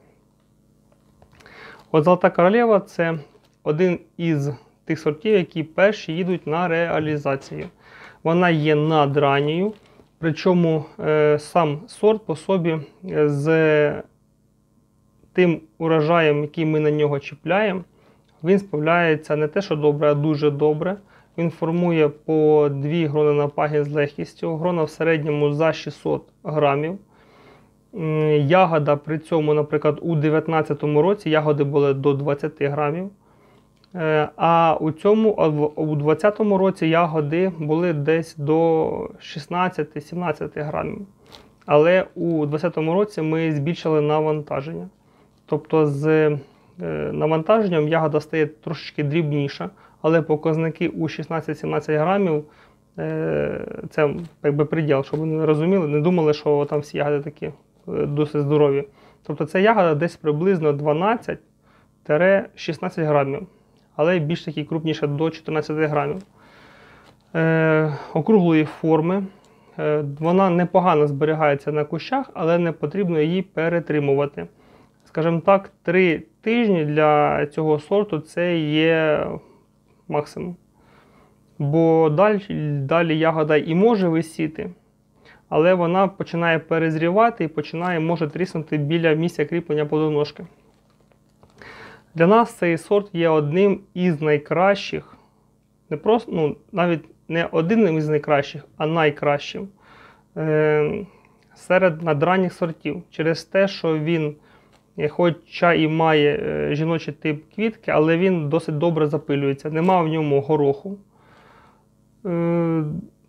От Золота Королева це один із тих сортів, які перші їдуть на реалізацію. Вона є надранньою, причому е, сам сорт по собі з тим урожаєм, який ми на нього чіпляємо, він справляється не те, що добре, а дуже добре. Він формує по дві грони на пагін з легкістю, грона в середньому за шістсот грамів. Ягода при цьому, наприклад, у дві тисячі дев'ятнадцятому році ягоди були до двадцяти грамів. А у цьому, у дві тисячі двадцятому році ягоди були десь до шістнадцяти-сімнадцяти грамів. Але у дві тисячі двадцятому році ми збільшили навантаження. Тобто з навантаженням ягода стає трошечки дрібніша, але показники у шістнадцять-сімнадцять грамів це якби приділ, щоб ви не розуміли, не думали, що там всі ягоди такі досить здорові. Тобто ця ягода десь приблизно дванадцять - шістнадцять грамів, але більш такі крупніше до чотирнадцяти грамів. Е, округлої форми. Е, вона непогано зберігається на кущах, але не потрібно її перетримувати. Скажімо так, три тижні для цього сорту це є максимум. Бо далі, далі ягода і може висіти, але вона починає перезрівати і починає, може тріснути біля місця кріплення плодоножки. Для нас цей сорт є одним із найкращих, не просто, ну, навіть не одним із найкращих, а найкращим е, серед надранніх сортів. Через те, що він, хоча і має е, жіночий тип квітки, але він досить добре запилюється, нема в ньому гороху. Е,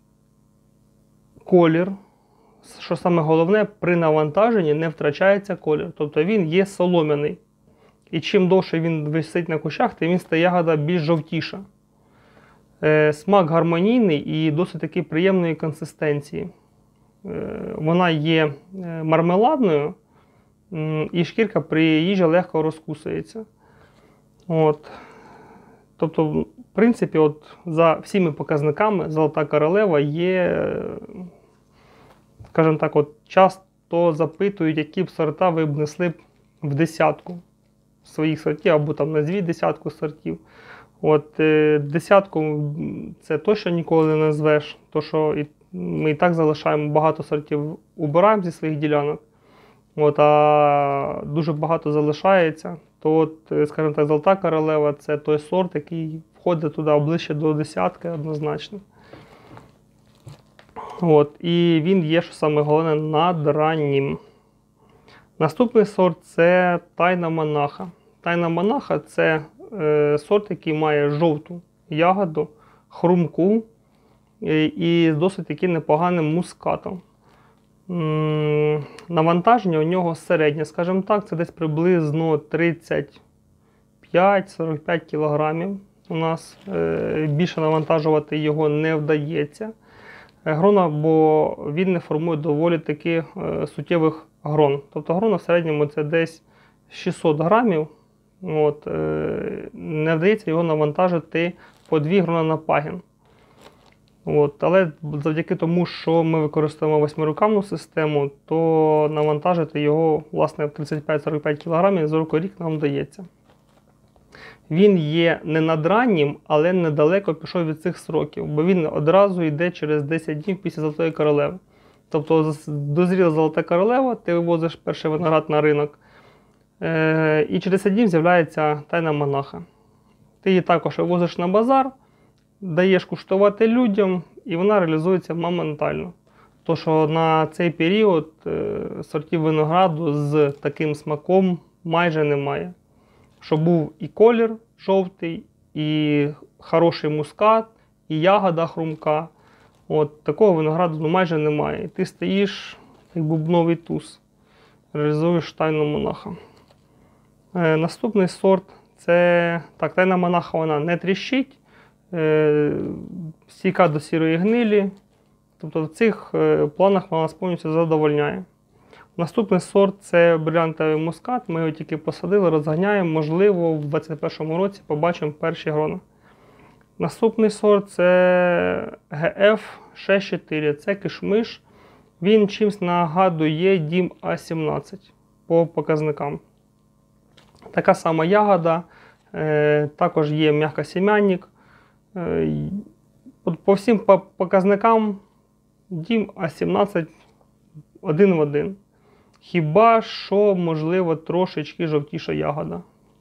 колір, що саме головне, при навантаженні не втрачається колір, тобто він є солом'яний. І чим довше він висить на кущах, тим він стає ягода більш жовтіша. Е, смак гармонійний і досить таки приємної консистенції. Е, вона є мармеладною, і шкірка при їжі легко розкусується. От. Тобто, в принципі, от, за всіми показниками Золота королева є, скажімо так, от, часто запитують, які б сорта ви б несли б в десятку своїх сортів, або там назвіть десятку сортів. От, е, десятку це точно ніколи не назвеш, тому що і, ми і так залишаємо багато сортів, убираємо зі своїх ділянок, от, а дуже багато залишається. То, от, скажімо так, Золота королева – це той сорт, який входить туди ближче до десятки однозначно. От, і він є, що саме головне, надраннім. Наступний сорт – це Тайна Монаха. Тайна Монаха – це е, сорт, який має жовту ягоду, хрумку і, і з досить таки непоганим мускатом. М, навантаження у нього середнє, скажімо так, це десь приблизно тридцять п'ять - сорок п'ять кілограмів. У нас е, більше навантажувати його не вдається. Грона, бо він не формує доволі таки е, суттєвих грон. Тобто грона в середньому це десь шістсот грамів. От, е, не вдається його навантажити по дві грона на пагін. От, але завдяки тому, що ми використовуємо восьмирукавну систему, то навантажити його власне в тридцять п'ять - сорок п'ять кілограмів з року в рік нам вдається. Він є не надраннім, але недалеко пішов від цих сроків, бо він одразу йде через десять днів після Золотої королеви. Тобто дозріла Золота королева, ти вивозиш перший виноград на ринок, е- і через десять днів з'являється Тайна Монаха. Ти її також вивозиш на базар, даєш куштувати людям, і вона реалізується моментально. Тому що на цей період е- сортів винограду з таким смаком майже немає. Щоб був і колір жовтий, і хороший мускат, і ягода хрумка. От, такого винограду ну, майже немає. І ти стоїш, як бубновий туз, реалізуєш Тайну Монаха. Е, наступний сорт – це, так, Тайна Монаха, вона не тріщить, е, стійка до сірої гнилі. Тобто в цих е, планах вона нас повністю задовольняє. Наступний сорт – це брилянтовий мускат. Ми його тільки посадили, розганяємо. Можливо, в двадцять першому році побачимо перші грона. Наступний сорт – це Ге Еф шість чотири. Це кишмиш. Він чимось нагадує Дім А сімнадцять по показникам. Така сама ягода. Е, також є м'якосім'янник. Е, по всім показникам Дім А сімнадцять один в один. Хіба що, можливо, трошечки жовтіша ягода.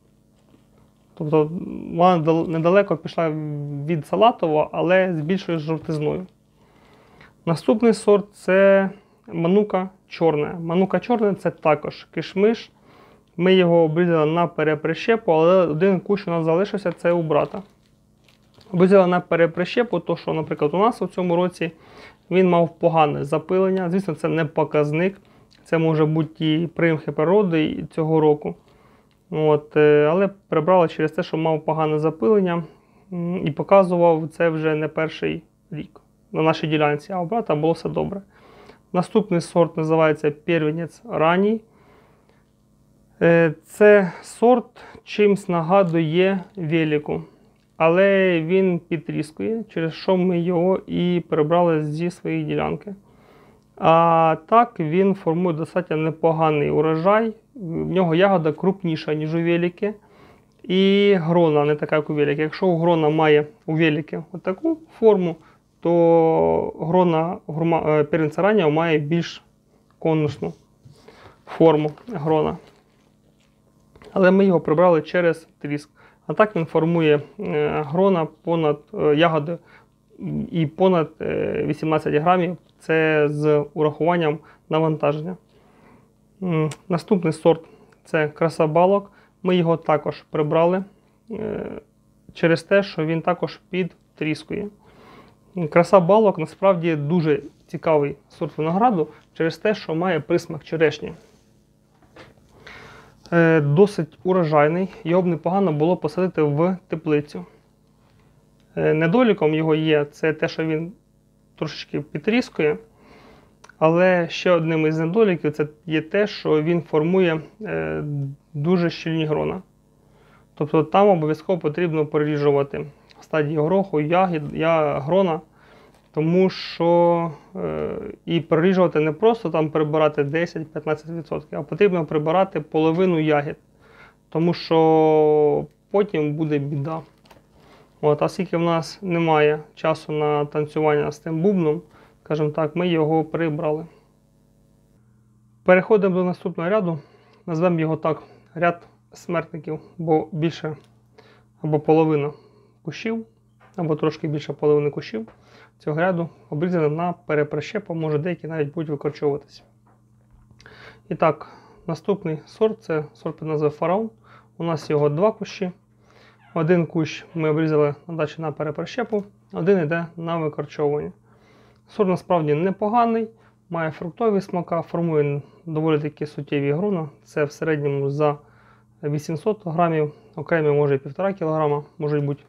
Тобто вона недалеко пішла від салатового, але з більшою жовтизною. Наступний сорт – це Манука чорне. Манука чорне – це також кишмиш. Ми його обрізали на переприщепу, але один кущ у нас залишився – це у брата. Обрізали на переприщепу, то що, наприклад, у нас у цьому році він мав погане запилення. Звісно, це не показник. Це може бути і примхи природи цього року. От, але прибрали через те, що мав погане запилення і показував це вже не перший рік на нашій ділянці, а у брата було все добре. Наступний сорт називається Первенець ранній. Це сорт чимсь нагадує велику, але він підтріскує, через що ми його і прибрали зі своєї ділянки. А так він формує достатньо непоганий урожай, в нього ягода крупніша, ніж у велики, і грона не така, як у велики. Якщо у грона має у велики таку форму, то грона первенця раннього має більш конусну форму грона. Але ми його прибрали через тріск. А так він формує грона понад ягоди і понад вісімнадцять грамів. Це з урахуванням навантаження. Наступний сорт – це краса балок. Ми його також прибрали через те, що він також підтріскує. Краса балок насправді дуже цікавий сорт винограду через те, що має присмак черешні. Досить урожайний, його б непогано було посадити в теплицю. Недоліком його є це те, що він трошечки підтріскує, але ще одним із недоліків це є те, що він формує дуже щільні грона. Тобто там обов'язково потрібно переріжувати стадії гороху, ягід, я, грона, тому що е, і переріжувати не просто там прибирати десять-п'ятнадцять відсотків, а потрібно прибирати половину ягід, тому що потім буде біда. От, а оскільки в нас немає часу на танцювання з тим бубном, скажімо так, ми його прибрали. Переходимо до наступного ряду, назвемо його так, ряд смертників, бо більше або половина кущів, або трошки більше половини кущів цього ряду обрізані на переприщепу, може деякі навіть будуть викорчовуватися. І так, наступний сорт, це сорт під назвою Фараон. У нас його два кущі. Один кущ ми обрізали на дачі на переприщепу, один йде на викорчовування. Сорт насправді непоганий, має фруктові смака, формує доволі такі суттєві грона. Це в середньому за вісімсот грамів, окремі може і півтора кілограма, можуть бути.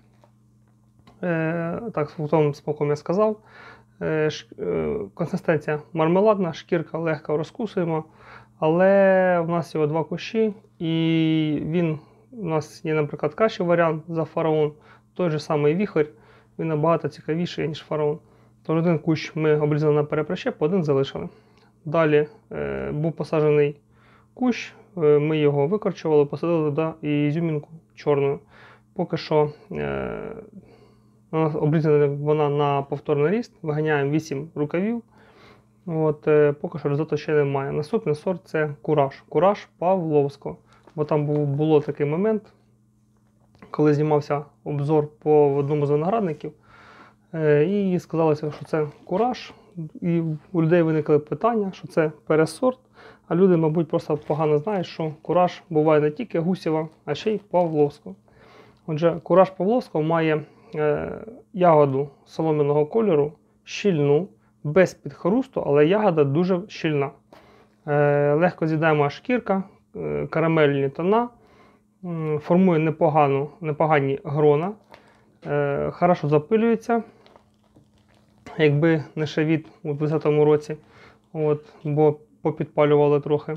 Е, так, з фруктовим смаком я сказав. Е, ш, е, консистенція мармеладна, шкірка легко розкусуємо, але в нас його два кущі, і він у нас є, наприклад, кращий варіант за Фараон. Той же самий віхор, він набагато цікавіший, ніж Фараон. Тож один кущ ми обрізали на переприщепу, один залишили. Далі е, був посаджений кущ, е, ми його викорчували, посадили туди ізюмінку чорною. Поки що е, обрізана вона на повторний ріст, виганяємо вісім рукавів. От, е, поки що результату ще немає. Наступний сорт – це кураж. Кураж Павловського. Бо там був, було такий момент, коли знімався обзор по одному з виноградників, е, і сказалося, що це кураж. І у людей виникли питання, що це пересорт, а люди, мабуть, просто погано знають, що кураж буває не тільки Гусєва, а ще й Павловського. Отже, кураж Павловського має е, ягоду солом'яного кольору, щільну, без підхрусту, але ягода дуже щільна. Е, легко з'їдаєма шкірка, е, карамельні тона, е, формує непогану, непогані грона, е, хорошо запилюється. Якби не шавіт у двадцятому році, от, бо попідпалювали трохи.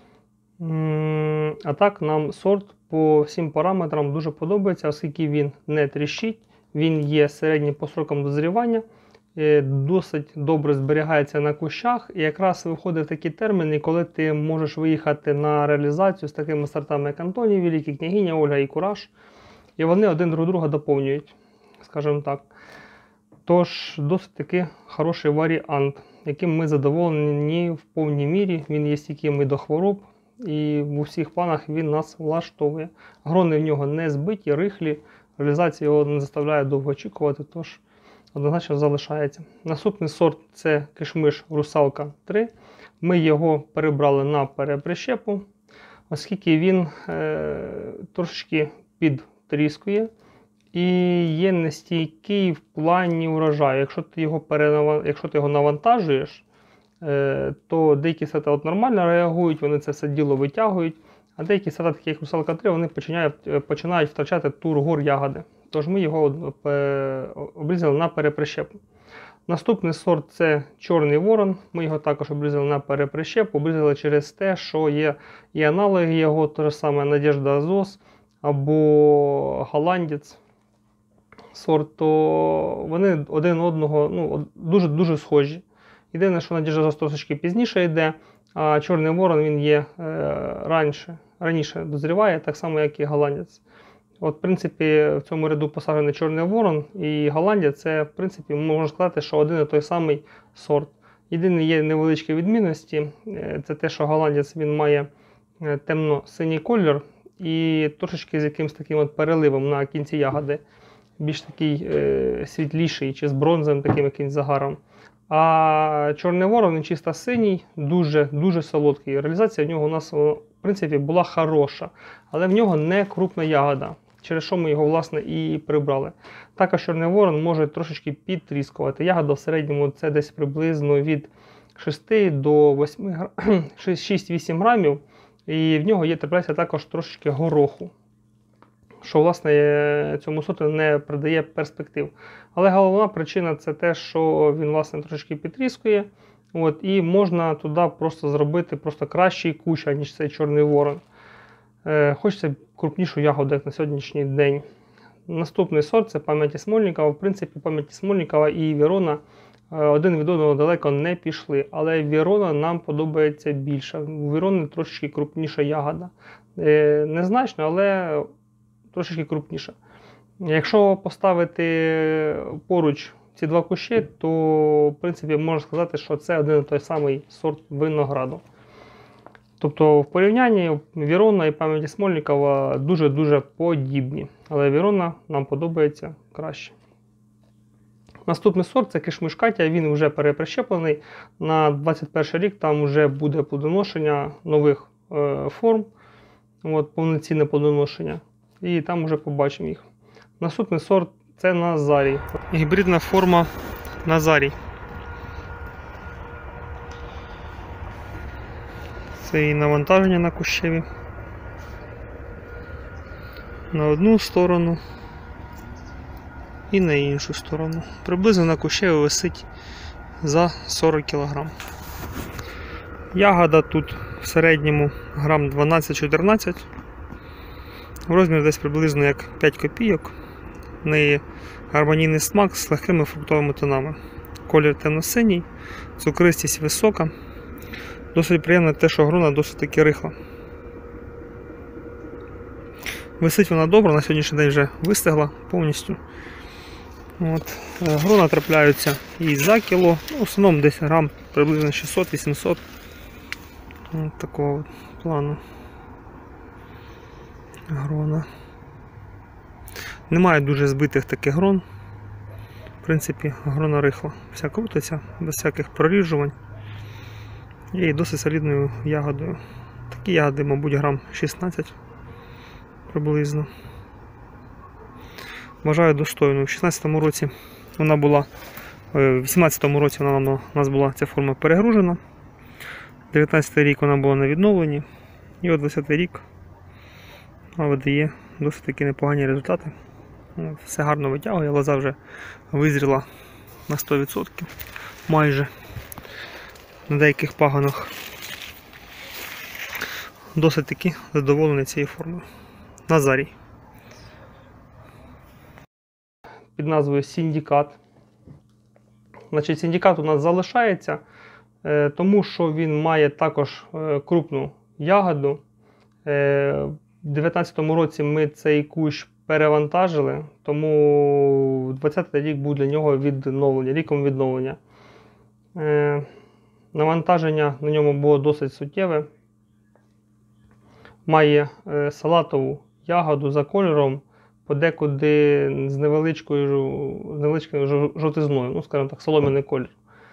А так нам сорт по всім параметрам дуже подобається, оскільки він не тріщить, він є середнім по срокам дозрівання, досить добре зберігається на кущах. І якраз виходить такі терміни, коли ти можеш виїхати на реалізацію з такими сортами, як Антоній, Великий, Княгиня, Ольга і Кураж. І вони один друг друга доповнюють, скажімо так. Тож, досить таки хороший варіант, яким ми задоволені в повній мірі. Він є стійким і до хвороб, і в усіх планах він нас влаштовує. Грони в нього не збиті, рихлі, реалізація його не заставляє довго очікувати, тож однозначно залишається. Наступний сорт – це кишмиш Русалка три. Ми його перебрали на переприщепу, оскільки він е, трошечки підтріскує. І є нестійкий в плані урожаю. Якщо ти його, перенав... Якщо ти його навантажуєш, е... то деякі сорти от нормально реагують, вони це все діло витягують, а деякі сорти, такі як Русалка три, вони починають, починають втрачати тургор ягоди. Тож ми його обрізали на переприщепу. Наступний сорт це Чорний Ворон. Ми його також обрізали на переприщеп, обрізали через те, що є і аналоги його, те ж саме Надежда Азос або Голландець сорт, то вони один одного ну, дуже-дуже схожі. Єдине, що Надежда Азос трошечки пізніше йде, а Чорний Ворон він є е, раніше, раніше дозріває, так само, як і Голландець. От, в принципі, в цьому ряду посаджений Чорний Ворон і Голландець, це, в принципі, можна сказати, що один і той самий сорт. Єдине є невеличкі відмінності, це те, що Голландець він має темно-синій колір і трошечки з якимось таким от переливом на кінці ягоди, більш такий е, світліший, чи з бронзовим таким якимось загаром. А Чорний Ворон він чисто синій, дуже-дуже солодкий. Реалізація в нього у нас, в принципі, була хороша, але в нього не крупна ягода, через що ми його, власне, і прибрали. Також Чорний Ворон може трошечки підтріскувати. Ягода в середньому це десь приблизно від шести до восьми, шість-вісім грамів, і в нього є трапляється також трошечки гороху, що, власне, цьому сорту не придає перспектив. Але головна причина це те, що він, власне, трошечки підтріскує. От, і можна туди просто зробити просто кращий кущ, ніж цей Чорний Ворон. Е, хочеться крупнішу ягоду, як на сьогоднішній день. Наступний сорт це пам'яті Смольникова. В принципі, пам'яті Смольникова і Вірона е, один від одного далеко не пішли. Але Вірона нам подобається більше. У Вірони трошечки крупніша ягода. Е, незначно, але трошечки крупніша. Якщо поставити поруч ці два кущі, то, в принципі, можна сказати, що це один і той самий сорт винограду. Тобто, в порівнянні Вірона і пам'яті Смольникова дуже-дуже подібні. Але Вірона нам подобається краще. Наступний сорт – це Кишмиш Катя. Він вже переприщеплений. На двадцять перший рік там вже буде плодоношення нових е, форм. От, повноцінне плодоношення. І там вже побачимо їх. Наступний сорт – це Назарій. Гібридна форма Назарій. Це і навантаження на кущеві. На одну сторону і на іншу сторону. Приблизно на кущеві висить за сорок кілограм. Ягода тут в середньому грам дванадцять-чотирнадцять. Розмір десь приблизно як п'ять копійок. В неї гармонійний смак з легкими фруктовими тонами. Колір темно-синій, цукристість висока. Досить приємно те, що грона досить таки рихла. Висить вона добре, на сьогоднішній день вже вистигла повністю. От. Грона трапляються і за кіло, в основному десь грам приблизно шістсот-вісімсот. От такого плану. Грона. Немає дуже збитих таких грон. В принципі, грона рихла. Вся крутиться, без всяких проріжувань. І досить солідною ягодою. Такі ягоди, мабуть, грам шістнадцять приблизно. Вважаю достойною. В шістнадцятому році вона була, в вісімнадцятому році вона у нас була ця форма перегружена. дев'ятнадцятий рік вона була на відновленні. І от двадцятий рік вона видає досить такі непогані результати. Все гарно витягує, лоза вже визріла на сто відсотків майже на деяких пагонах. Досить таки задоволений цією формою. Назарій. Під назвою Синдикат. Значить, Синдикат у нас залишається, тому що він має також крупну ягоду. У дев'ятнадцятому році ми цей кущ перевантажили, тому двадцятий рік був для нього відновлення, ріком відновлення. Навантаження на ньому було досить суттєве. Має салатову ягоду за кольором, подекуди з невеличкою, з невеличкою жовтизною, ну, скажімо так, солом'яний колір.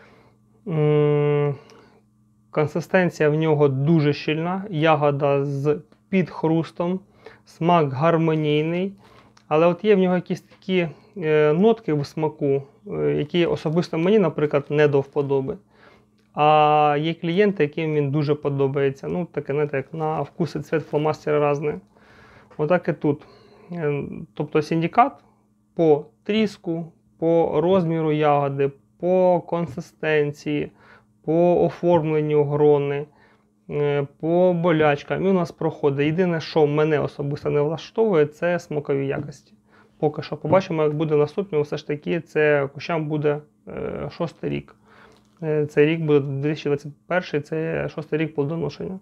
Консистенція в нього дуже щільна, ягода з підхрустом, смак гармонійний, але от є в нього якісь такі нотки в смаку, які особисто мені, наприклад, не до вподоби. А є клієнти, яким він дуже подобається. Ну, таке, знаєте, як на вкус і цвет фломастера різні. Отак і тут. Тобто Синдикат по тріску, по розміру ягоди, по консистенції, по оформленню грони, по болячкам і у нас проходить. Єдине, що мене особисто не влаштовує, це смакові якості. Поки що побачимо, як буде наступним, все ж таки це кущам буде е, шостий рік. Е, цей рік буде дві тисячі двадцять перший, це шостий рік плодоношення.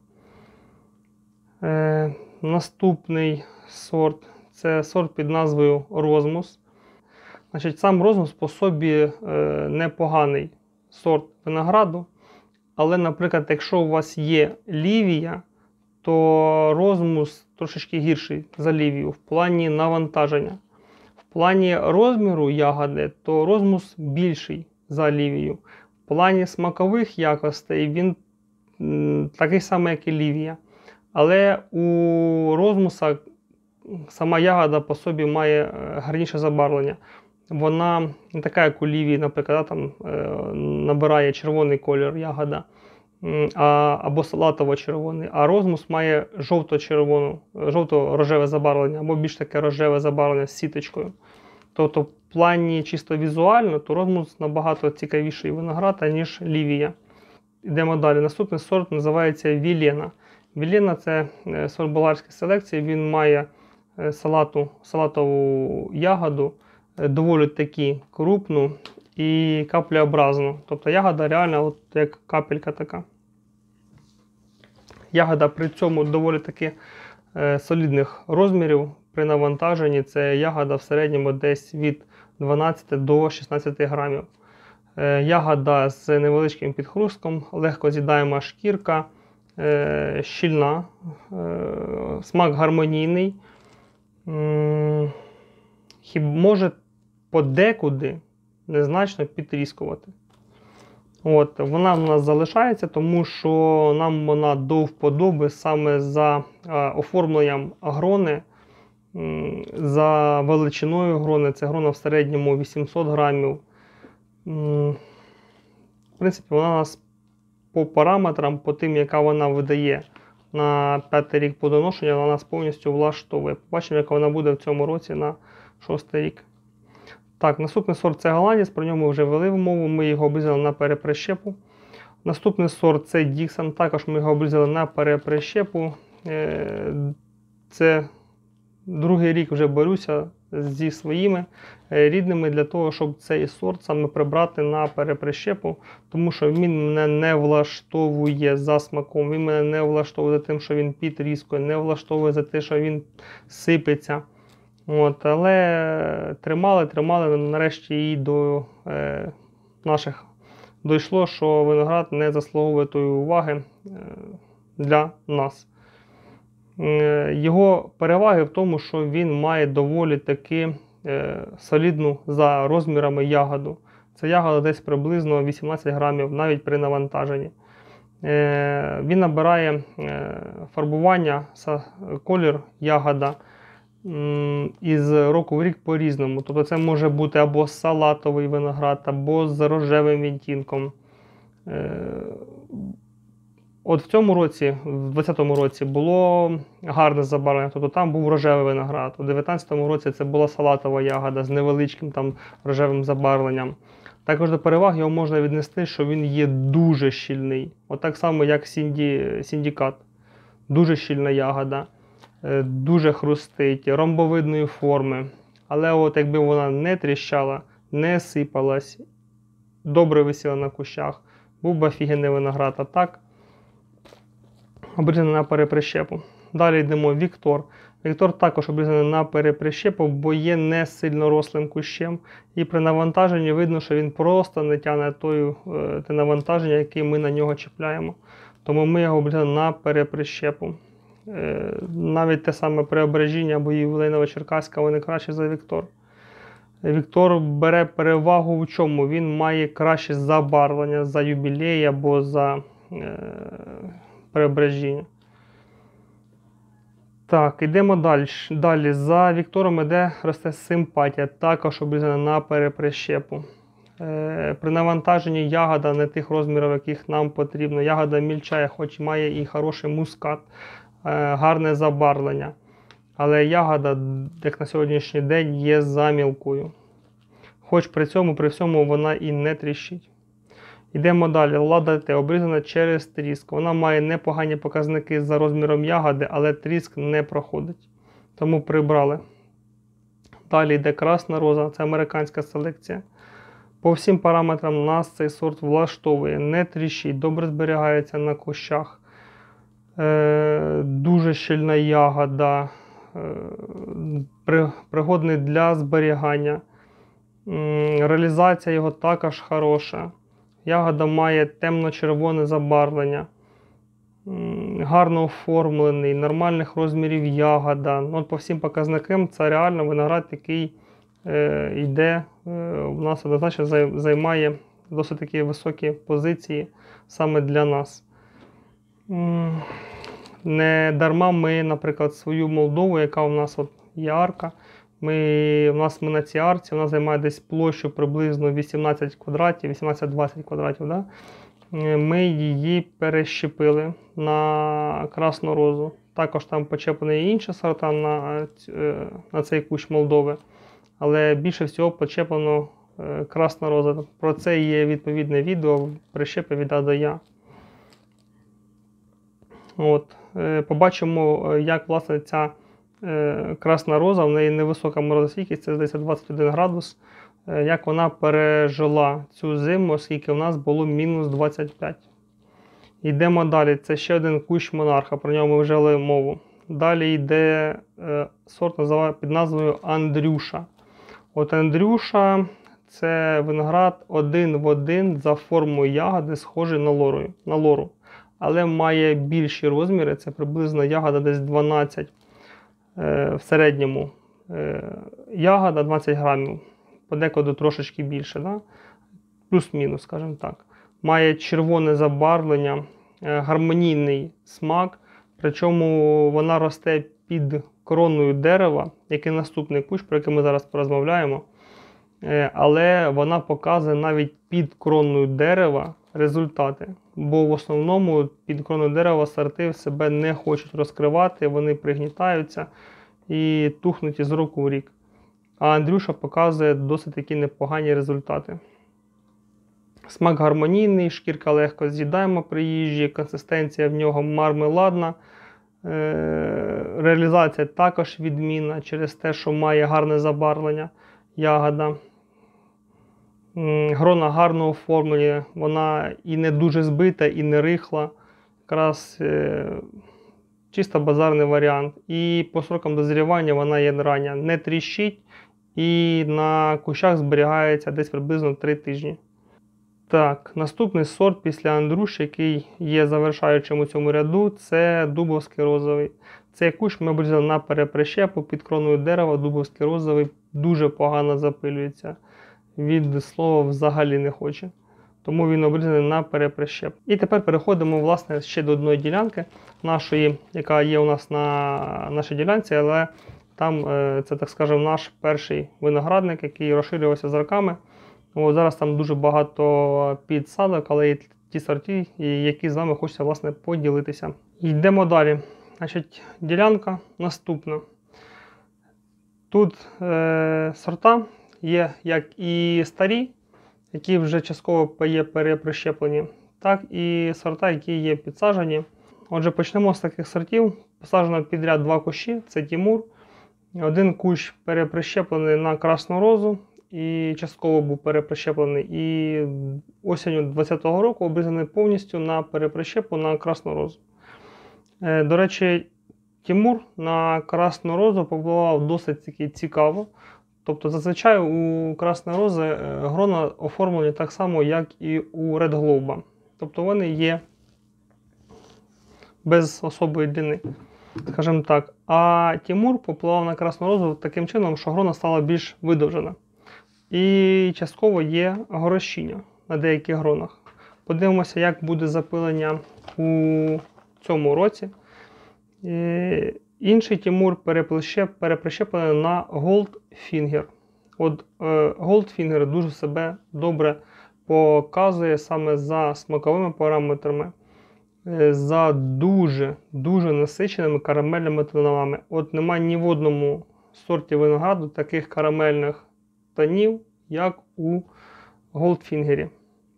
Е, наступний сорт це сорт під назвою Розмус. Значить, сам Розмус по собі е, непоганий сорт винограду. Але, наприклад, якщо у вас є лівія, то Розмус трошечки гірший за лівію в плані навантаження. В плані розміру ягоди, то Розмус більший за лівію. В плані смакових якостей він м, такий самий, як і лівія. Але у Розмуса сама ягода по собі має гарніше забарвлення. Вона не така, як у лівії, наприклад, там е, набирає червоний колір ягода, а, або салатово-червоний, а Розмус має жовто-червону, жовто-рожеве забарвлення, або більш таке рожеве забарвлення з сіточкою. Тобто в плані чисто візуально, то Розмус набагато цікавіший виноград, ніж лівія. Йдемо далі. Наступний сорт називається Вілена. Вілена – це сорт болгарської селекції, він має салату, салатову ягоду, доволі таки крупну і каплеобразну. Тобто ягода реально от як капелька така. Ягода при цьому доволі таки е, солідних розмірів. При навантаженні це ягода в середньому десь від дванадцяти до шістнадцяти грамів. Е, ягода з невеличким підхрустком, легко з'їдаєма шкірка, е, щільна, е, смак гармонійний. М хіб може подекуди незначно підтріскувати. От, вона в нас залишається, тому що нам вона до вподоби саме за а, оформленням грони, м, за величиною грони. Це грона в середньому вісімсот грамів. М, в принципі, вона нас по параметрам, по тим, яка вона видає на п'ятий рік плодоношення, вона нас повністю влаштовує. Побачимо, яка вона буде в цьому році на шостий рік. Так, наступний сорт це голландець, про нього ми вже вели в мову, ми його обрізали на переприщепу. Наступний сорт це Діксон, також ми його обрізали на переприщепу. Це другий рік вже борюся зі своїми рідними для того, щоб цей сорт саме прибрати на переприщепу, тому що він мене не влаштовує за смаком, він мене не влаштовує за тим, що він підрізкою, не влаштовує за те, що він сипеться. От, але тримали, тримали, нарешті і до е, наших дійшло, що виноград не заслуговує тої уваги е, для нас. Е, його переваги в тому, що він має доволі таки е, солідну за розмірами ягоду. Це ягода десь приблизно вісімнадцять грамів, навіть при навантаженні. Е, він набирає е, фарбування, колір ягода із року в рік по-різному. Тобто це може бути або салатовий виноград, або з рожевим відтінком. От в цьому році, в двадцятому році, було гарне забарвлення, тобто там був рожевий виноград. У дев'ятнадцятому році це була салатова ягода з невеличким там рожевим забарвленням. Також до переваг його можна віднести, що він є дуже щільний. От так само, як сінді, сіндікат. Дуже щільна ягода. Дуже хрустить, ромбовидної форми. Але от якби вона не тріщала, не сипалась, добре висіла на кущах, був би офігенний виноград. А так, обрізаний на переприщепу. Далі йдемо Віктор. Віктор також обрізаний на переприщепу, бо є не сильно рослим кущем. І при навантаженні видно, що він просто не тягне те навантаження, яке ми на нього чіпляємо. Тому ми його обрізали на переприщепу. Навіть те саме Преображення або Ювілейново-Черкаська, вони краще за Віктор. Віктор бере перевагу в чому? Він має краще забарвлення за юбілей або за е, Преображення. Так, йдемо далі. Далі. За Віктором іде росте Симпатія, також обрізана на переприщепу. Е, при навантаженні ягода не тих розмірів, яких нам потрібно. Ягода мільчає, хоч має і хороший мускат. Гарне забарвлення. Але ягода, як на сьогоднішній день, є замілкою. хоч при цьому при всьому вона і не тріщить. Йдемо далі. Лада Т обрізана через тріск. Вона має непогані показники за розміром ягоди, але тріск не проходить. Тому прибрали. Далі йде Красна Роза, це американська селекція. По всім параметрам нас цей сорт влаштовує. Не тріщить, добре зберігається на кущах. Е, дуже щільна ягода. Е, пригодний для зберігання. Е, реалізація його також хороша. Ягода має темно-червоне забарвлення, гарно оформлений, нормальних розмірів ягода. Ну, по всім показникам це реально виноград, який е, йде, е, у нас однозначно займає досить такі високі позиції саме для нас. Не дарма ми, наприклад, свою Молдову, яка у нас от є арка, Ми, у нас ми на цій арці, вона займає десь площу приблизно вісімнадцять квадратів, вісімнадцять-двадцять квадратів. Да? Ми її перещепили на Красну Розу. Також там почеплені інші сорта на, на цей кущ Молдови. Але більше всього почеплено Красна Роза. Про це є відповідне відео, прищепи від А до Я. От. Побачимо, як власне ця Красна Роза, в неї невисока морозостійкість, це здається двадцять один градус, як вона пережила цю зиму, оскільки у нас було мінус двадцять п'ять. Йдемо далі, це ще один кущ монарха, про нього ми вже вели мову. Далі йде е, сорт під назвою Андрюша. От Андрюша – це виноград один в один за формою ягоди, схожий на лору, на лору. Але має більші розміри, це приблизно ягода десь дванадцять в середньому, ягода двадцять грамів, подекуди трошечки більше, да? Плюс-мінус, скажімо так. Має червоне забарвлення, гармонійний смак, причому вона росте під короною дерева, який наступний кущ, про який ми зараз порозмовляємо. Але вона показує навіть під короною дерева результати. Бо в основному під короною дерева сорти в себе не хочуть розкривати, вони пригнітаються і тухнуть із року в рік. А Андрюша показує досить такі непогані результати. Смак гармонійний, шкірка легко з'їдаємо при їжі, консистенція в нього мармеладна. Реалізація також відмінна через те, що має гарне забарвлення ягода. Грона гарно оформлені, вона і не дуже збита, і не рихла. Якраз е, чисто базарний варіант. І по срокам дозрівання вона є рання, не тріщить і на кущах зберігається десь приблизно три тижні. Так, наступний сорт після Андрюші, який є завершаючим у цьому ряду, це Дубовський розовий. Цей кущ ми обрізали на переприщепу під кроною дерева. Дубовський розовий дуже погано запилюється. Від слова взагалі не хоче. Тому він обрізаний на переприщеп. І тепер переходимо власне ще до одної ділянки нашої, яка є у нас на нашій ділянці, але там це, так скажемо, наш перший виноградник, який розширювався з роками. О, зараз там дуже багато підсадок, але є ті сорти, які з вами хочеться власне поділитися. Йдемо далі. Значить, ділянка наступна. Тут е, сорта є як і старі, які вже частково є переприщеплені, так і сорта, які є підсаджені. Отже, почнемо з таких сортів. Посаджено підряд два кущі, це Тімур. Один кущ переприщеплений на Красну Розу і частково був переприщеплений. І осінню двадцятого року обрізаний повністю на переприщепу на Красну Розу. До речі, Тімур на Красну Розу побував досить таки цікаво. Тобто зазвичай у Красної Рози грона оформлені так само, як і у Red Globe. Тобто вони є без особої длини, скажімо так. А Тімур попливав на Красну Розу таким чином, що грона стала більш видовжена. І частково є горощіння на деяких гронах. Подивимося, як буде запилення у цьому році. І інший Тімур переприщеплений на Goldfinger. От е, Goldfinger дуже себе добре показує саме за смаковими параметрами, е, за дуже-дуже насиченими карамельними тонами. От немає ні в одному сорті винограду таких карамельних тонів, як у Голдфінгері.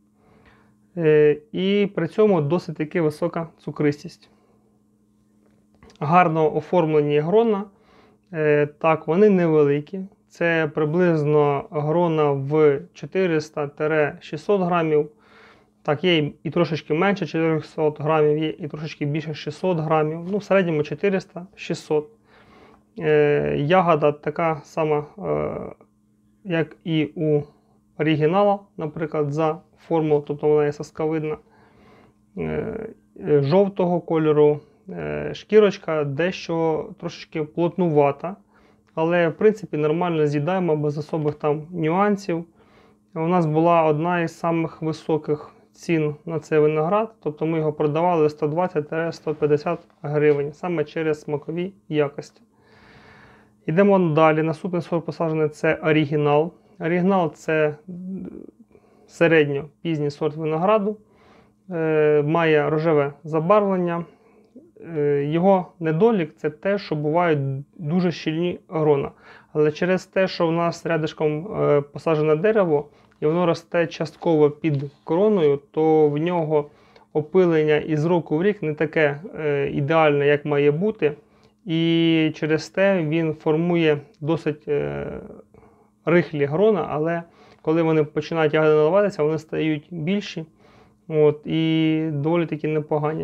І при цьому досить таки висока цукристість. Гарно оформлені грона. Так, вони невеликі. Це приблизно грона в чотириста - шістсот грамів. Так, є і трошечки менше чотирьохсот грамів, є і трошечки більше шістсот грамів. Ну, в середньому чотириста - шістсот. Е, ягода така сама, е, як і у оригінала, наприклад, за формулою, тобто вона є сосковидна. Е, жовтого кольору, е, шкірочка дещо трошечки плотнувата, але в принципі нормально з'їдаємо, без особих там нюансів. У нас була одна із самих високих цін на цей виноград, тобто ми його продавали сто двадцять - сто п'ятдесят гривень, саме через смакові якості. Йдемо далі. Наступний сорт посаджений – це оригінал. Оригінал – це середньо-пізній сорт винограду, е, має рожеве забарвлення. Е, його недолік – це те, що бувають дуже щільні грона. Але через те, що в нас рядишком е, посаджене дерево, і воно росте частково під короною, то в нього опилення із року в рік не таке е, ідеальне, як має бути. І через те він формує досить е, рихлі грона, але коли вони починають ягоди наливатися, вони стають більші, от, і доволі таки непогані.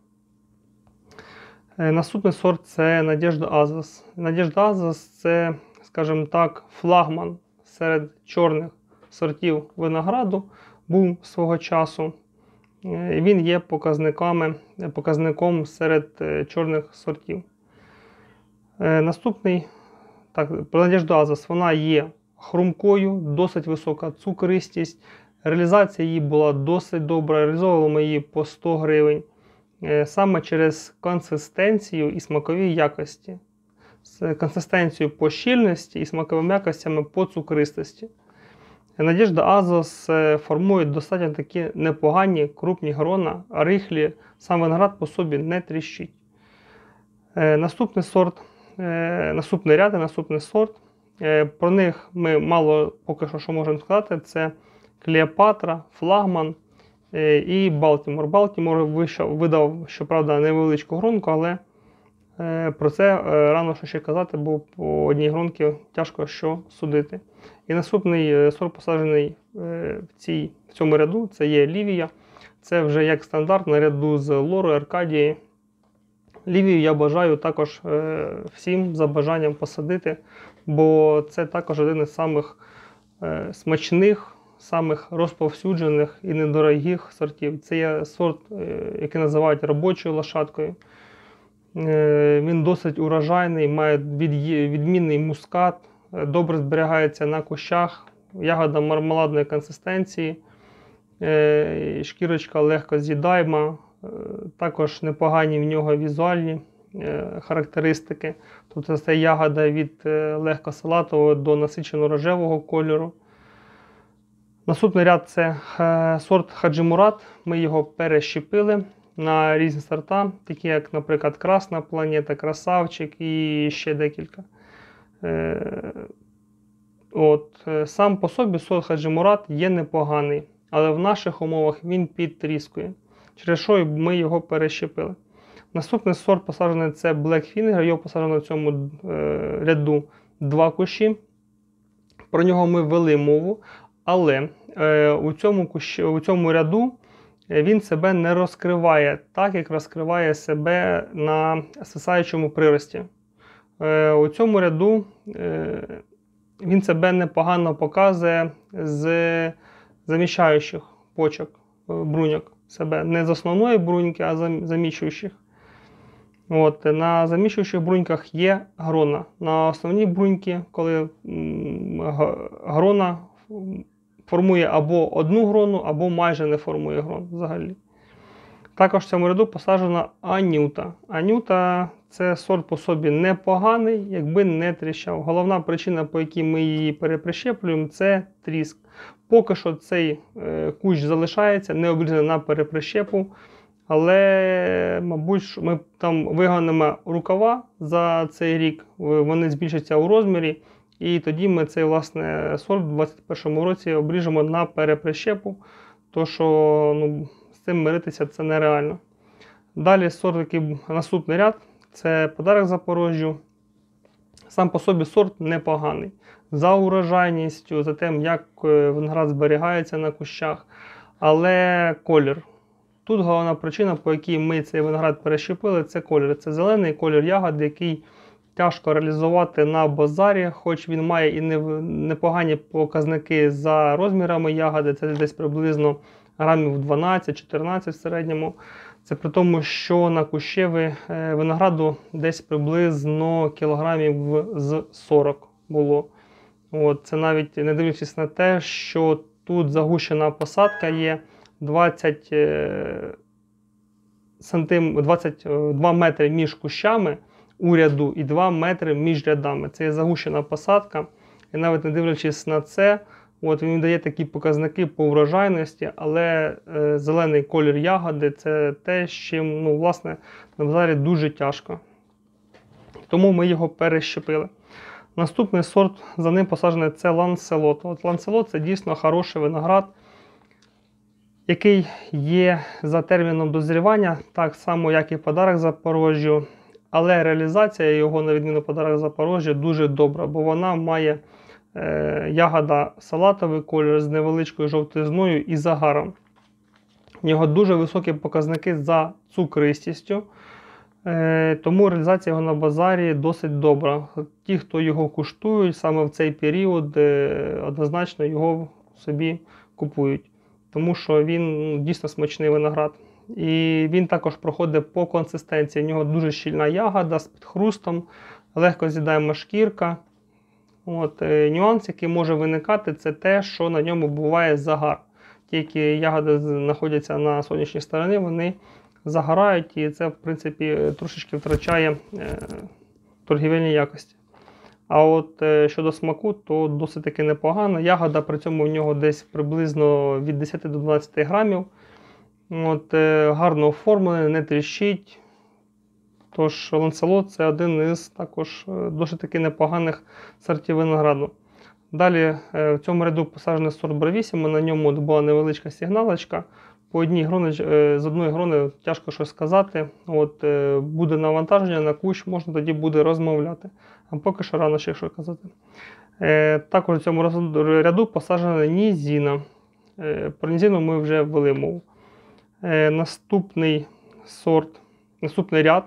Е, наступний сорт – це Надежда Азос. Надежда Азос – це, скажімо так, флагман серед чорних сортів винограду, був свого часу. Е, він є показниками, показником серед е, чорних сортів. Е, наступний, так, Надежда Азос, вона є хрумкою, досить висока цукристість. Реалізація її була досить добра, реалізовували ми її по сто гривень. Е, саме через консистенцію і смакові якості. З консистенцією по щільності і смаковими якостями по цукристості. Надежда Азос формує достатньо такі непогані крупні грона, рихлі, сам виноград по собі не тріщить. Е, наступний сорт, е, наступний ряд і наступний сорт. Е, про них ми мало поки що що можемо сказати. Це Клеопатра, Флагман е, і Балтімор. Балтімор вийшов, видав, щоправда, невеличку гронку, але е, про це е, рано що ще казати, бо по одній гронці тяжко що судити. І наступний е, сорт посаджений е, в, цій, в цьому ряду, це є Лівія. Це вже як стандарт наряду з Лорою, Аркадією. Лівію я бажаю також е, всім за бажанням посадити, бо це також один із самих е, смачних, самих розповсюджених і недорогих сортів. Це є сорт, е, який називають робочою лошадкою. Е, він досить урожайний, має від, відмінний мускат, е, добре зберігається на кущах, ягода мармеладної консистенції, е, шкірочка легко з'їдаєма. Також непогані в нього візуальні е, характеристики. Тобто це ягода від е, легкосалатового до насичено-рожевого кольору. Наступний ряд – це е, сорт Хаджимурат. Ми його перещепили на різні сорта, такі як, наприклад, Красна планета, Красавчик і ще декілька. Е, от, е, сам по собі сорт Хаджимурат є непоганий, але в наших умовах він підтріскує, через що ми його перещепили. Наступний сорт посаджений – це Black Finger, його посаджено в цьому е, ряду два кущі. Про нього ми вели мову, але е, у, цьому кущі, у цьому ряду він себе не розкриває так, як розкриває себе на свисаючому прирості. Е, у цьому ряду е, він себе непогано показує з заміщаючих почок, бруньок. Себе не з основної бруньки, а заміщуючих. От, на заміщуючих бруньках є грона. На основній бруньці, коли грона формує або одну грону, або майже не формує грон взагалі. Також в цьому ряду посаджена Анюта. Анюта – це сорт по собі непоганий, якби не тріщав. Головна причина, по якій ми її переприщеплюємо, це тріск. Поки що цей е, кущ залишається, не обрізаний на переприщепу, але, мабуть, ми там вигонимо рукава за цей рік, вони збільшаться у розмірі, І тоді ми цей, власне, сорт у двадцять першому році обріжемо на переприщепу, то що ну, з цим миритися це нереально. Далі сорт, який наступний ряд, це подарок Запорожжю. Сам по собі сорт непоганий. За урожайністю, за тим, як виноград зберігається на кущах, але колір. Тут головна причина, по якій ми цей виноград перещепили, це колір. Це зелений колір ягод, який тяжко реалізувати на базарі, хоч він має і непогані показники за розмірами ягоди, це десь приблизно грамів дванадцять-чотирнадцять в середньому. Це при тому, що на кущеві винограду десь приблизно кілограмів з сорок було. От, це навіть не дивлячись на те, що тут загущена посадка є двадцять, сантим, двадцять два метри між кущами у ряду і два метри між рядами. Це є загущена посадка. І навіть не дивлячись на це, от він дає такі показники по врожайності, але е, зелений колір ягоди – це те, з чим ну, власне, на базарі дуже тяжко. Тому ми його перещепили. Наступний сорт, за ним посаджений, це Ланселот. От Ланселот – це дійсно хороший виноград, який є за терміном дозрівання, так само, як і подарок Запорожжю. Але реалізація його, на відміну подарок Запорожжя, дуже добра, бо вона має е, ягода салатовий колір з невеличкою жовтизною і загаром. У нього дуже високі показники за цукристістю, е, тому реалізація його на базарі досить добра. Ті, хто його куштують, саме в цей період е, однозначно його собі купують, тому що він ну, дійсно смачний виноград. І він також проходить по консистенції. У нього дуже щільна ягода з підхрустом, легко з'їдаєма шкірка. От, е, нюанс, який може виникати, це те, що на ньому буває загар. Тільки ягоди знаходяться на сонячній стороні, вони загорають, і це, в принципі, трошечки втрачає е, торгівельні якості. А от е, щодо смаку, то досить таки непогано. Ягода при цьому в нього десь приблизно від десяти до дванадцяти грамів. От, е, гарно оформлений, не тріщить. Тож Ланселот – це один із також досить таки непоганих сортів винограду. Далі е, в цьому ряду посаджений сорт Бравісімо, на ньому була невеличка сигналочка. По одній грони, е, з одної грони тяжко щось сказати. От, е, буде навантаження на кущ, можна тоді буде розмовляти. А поки що рано ще що казати. Е, також в цьому ряду посаджена Нізіна. Е, про Нізіну ми вже ввели мову. Е, наступний сорт, наступний ряд.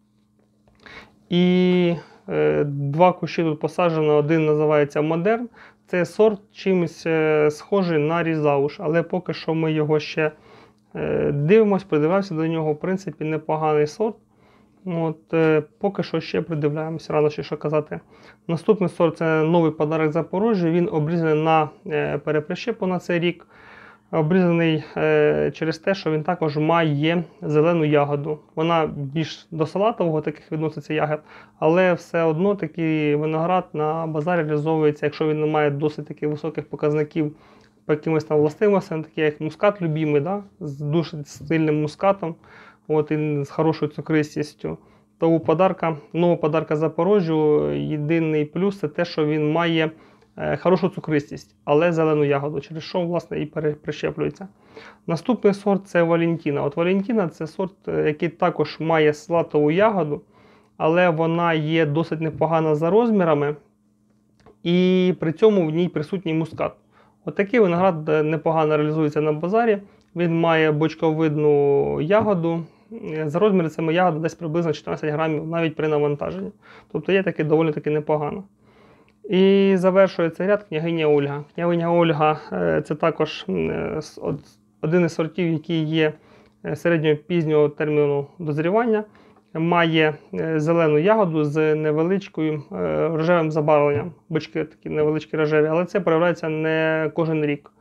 І е, два кущі тут посаджено, один називається Модерн. Це сорт чимось е, схожий на Різауш, але поки що ми його ще е, дивимося, придивляємося до нього, в принципі, непоганий сорт. От, е, поки що ще придивляємося, рано ще що казати. Наступний сорт – це новий подарок Запорожжя, він обрізаний на е, переприщепу на цей рік. Обрізаний е, через те, що він також має зелену ягоду. Вона більш до салатового таких відноситься ягод, але все одно такий виноград на базарі реалізовується, якщо він не має досить таких високих показників по якимось там властивостям, такі як мускат любимий, да? З дуже сильним мускатом, от, і з хорошою цукристістю. То у подарка, нового подарка Запорожжю єдиний плюс – це те, що він має хорошу цукристість, але зелену ягоду, через що, власне, і прищеплюється. Наступний сорт – це Валентіна. От Валентіна – це сорт, який також має салатову ягоду, але вона є досить непогана за розмірами, і при цьому в ній присутній мускат. От такий виноград непогано реалізується на базарі, він має бочковидну ягоду, за розміри цими ягоди десь приблизно чотирнадцять грамів, навіть при навантаженні. Тобто є таки доволі таки непогано. І завершує цей ряд княгиня Ольга. Княгиня Ольга – це також один із сортів, який є середньо-пізнього терміну дозрівання. Має зелену ягоду з невеличкою рожевим забарвленням. Бочки такі невеличкі рожеві, але це проявляється не кожен рік.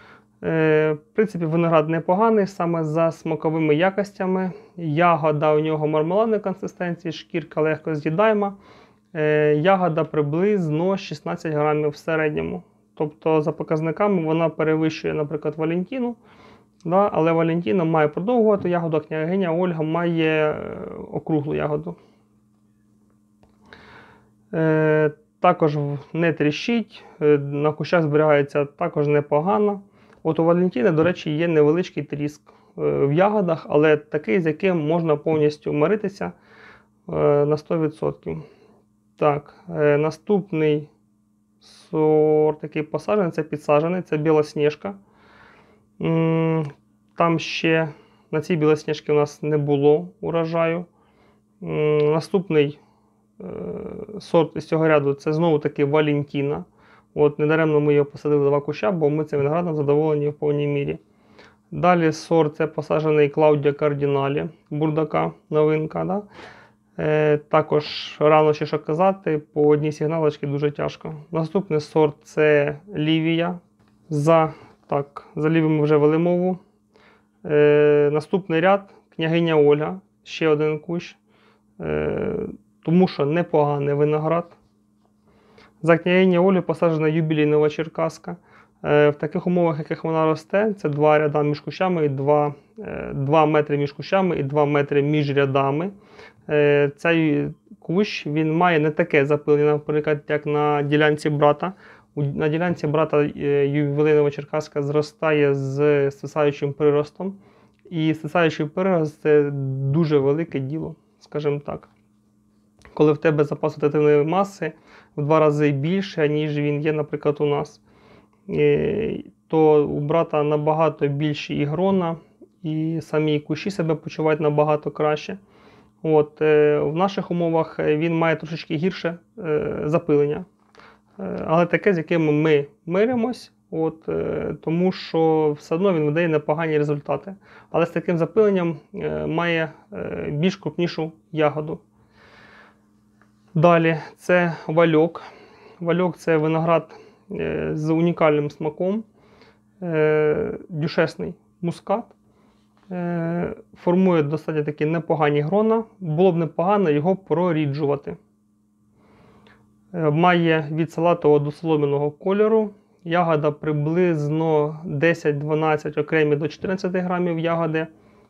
В принципі, виноград непоганий, саме за смаковими якостями. Ягода у нього мармеладної консистенції, шкірка легко з'їдаєма. Ягода приблизно шістнадцять грамів в середньому. Тобто за показниками вона перевищує, наприклад, Валентіну. Да? Але Валентіна має продовгувату ягоду, а княгиня Ольга має округлу ягоду. Е, також не тріщить, на кущах зберігається також непогано. От у Валентіни, до речі, є невеличкий тріск в ягодах, але такий, з яким можна повністю миритися на сто відсотків. Так, наступний сорт, такий посаджений, це підсаджений, це Білосніжка. Там ще на цій Білосніжці у нас не було урожаю. Наступний сорт із цього ряду це знову таки Валентіна. От недаремно ми його посадили два куща, бо ми цим виноградом задоволені в повній мірі. Далі сорт це посаджений Клаудія Кардіналі, бурдака, новинка. Да? Е, також рано ще що казати, по одній сигналочці дуже тяжко. Наступний сорт це Лівія. За, так, за Лівію ми вже вели мову. Е, наступний ряд княгиня Ольга, ще один кущ. Е, тому що непоганий виноград. За княгиня Олі посаджена юбілейнова черкаска. Е, в таких умовах, в яких вона росте, це два ряда між кущами, і два, е, два метри між кущами і два метри між рядами. Е, цей кущ він має не таке запилення, наприклад, як на ділянці брата. У, на ділянці брата е, ювілейнова черкаска зростає з стисаючим приростом. І стисаючий прирост – це дуже велике діло, скажімо так. Коли в тебе запас вегетативної маси в два рази більше, ніж він є, наприклад, у нас, то у брата набагато більші і грона, і самі кущі себе почувають набагато краще. От, в наших умовах він має трошечки гірше запилення. Але таке, з яким ми миримось, от, тому що все одно він видає непогані результати. Але з таким запиленням має більш крупнішу ягоду. Далі це вальок. Вальок – це виноград з унікальним смаком, дюшесний мускат. Формує достатньо такі непогані грона. Було б непогано його проріджувати. Має від салатового до солом'яного кольору. Ягода приблизно десять-дванадцять, окремі до чотирнадцяти грамів ягоди.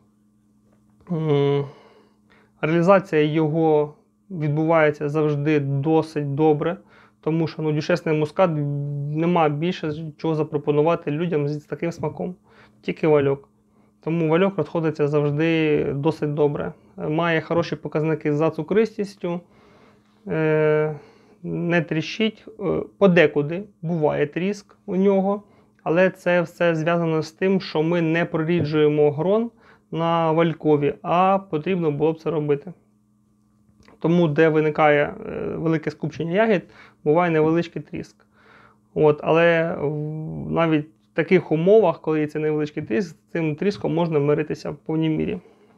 Реалізація його відбувається завжди досить добре, тому що ну, дюшесний мускат нема більше чого запропонувати людям з таким смаком, тільки вальок. Тому вальок розходиться завжди досить добре. Має хороші показники за цукристістю, не тріщить, подекуди буває тріск у нього, але це все зв'язано з тим, що ми не проріджуємо грон на валькові, а потрібно було б це робити. Тому, де виникає велике скупчення ягід, буває невеличкий тріск. От, але навіть в таких умовах, коли є цей невеличкий тріск, з цим тріском можна миритися в повній мірі.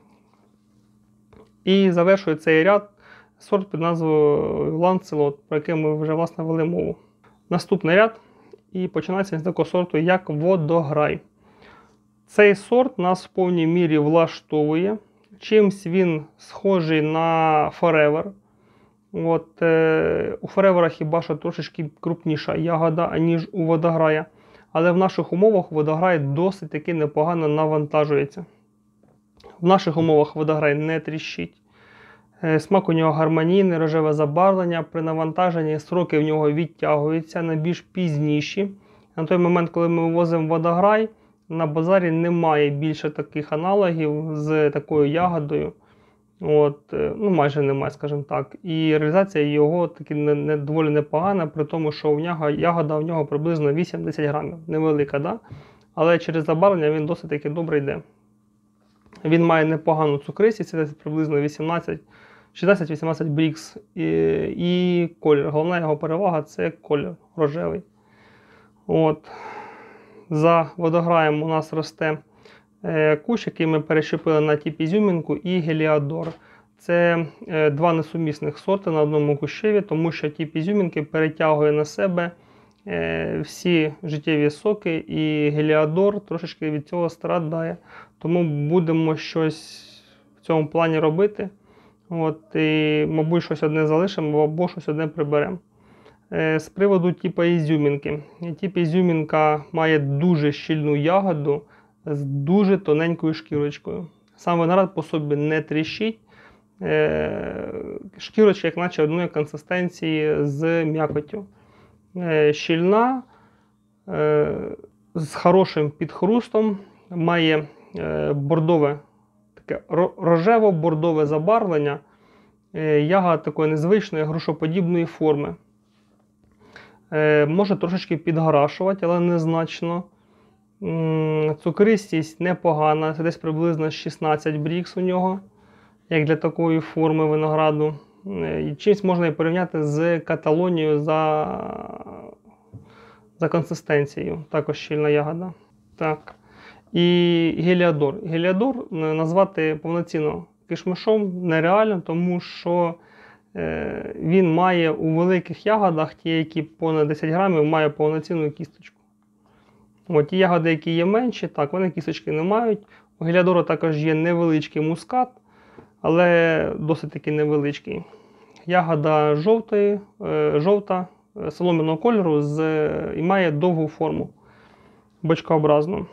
І завершує цей ряд сорт під назвою Ланцелот, про який ми вже власне вели мову. Наступний ряд і починається з такого сорту, як Водограй. Цей сорт нас в повній мірі влаштовує. Чимсь він схожий на Forever. От, е, у Forever хіба що трошечки крупніша ягода, аніж у Водограя. Але в наших умовах Водограй досить таки непогано навантажується. В наших умовах Водограй не тріщить. Е, смак у нього гармонійний, рожеве забарвлення. При навантаженні строки в нього відтягуються на більш пізніші. На той момент, коли ми вивозимо Водограй, на базарі немає більше таких аналогів з такою ягодою. От, ну, майже немає, скажімо так. І реалізація його таки не, не, доволі непогана, при тому, що в нього, ягода в нього приблизно вісім-десять грамів. Невелика, да? Але через забарвлення він досить таки добре йде. Він має непогану цукристість, це приблизно вісімнадцять, шістнадцять-вісімнадцять брікс і, і колір. Головна його перевага – це колір рожевий. От. За Водограєм у нас росте е, кущ, який ми перещепили на тіп-ізюмінку і Геліодор. Це е, два несумісних сорти на одному кущеві, тому що тіп-ізюмінки перетягує на себе е, всі життєві соки, і Геліодор трошечки від цього страдає. Тому будемо щось в цьому плані робити. От, і, мабуть, щось одне залишимо або щось одне приберемо. З приводу типу ізюмінки. Тип ізюмінка має дуже щільну ягоду з дуже тоненькою шкірочкою. Сам виноград по собі не тріщить, Шкірочка, як наче одної консистенції з м'якоттю. Щільна, з хорошим підхрустом, має бордове, таке рожево-бордове забарвлення, ягод такої незвичної грушоподібної форми. Може трошечки підгарашувати, але незначно. Цукристість непогана, це десь приблизно шістнадцять брікс у нього, як для такої форми винограду. Чимось можна і порівняти з Каталонією за, за консистенцією, також щільна ягода. Так. І Геліодор. Геліодор назвати повноцінно кишмишом нереально, тому що е, він має у великих ягодах, ті, які понад десять грамів, має повноцінну кісточку. От, ті ягоди, які є менші, так, вони кісточки не мають. У Геліодору також є невеличкий мускат, але досить таки невеличкий. Ягода жовтої, е, жовта, солом'яного кольору з, і має довгу форму, бочкообразну.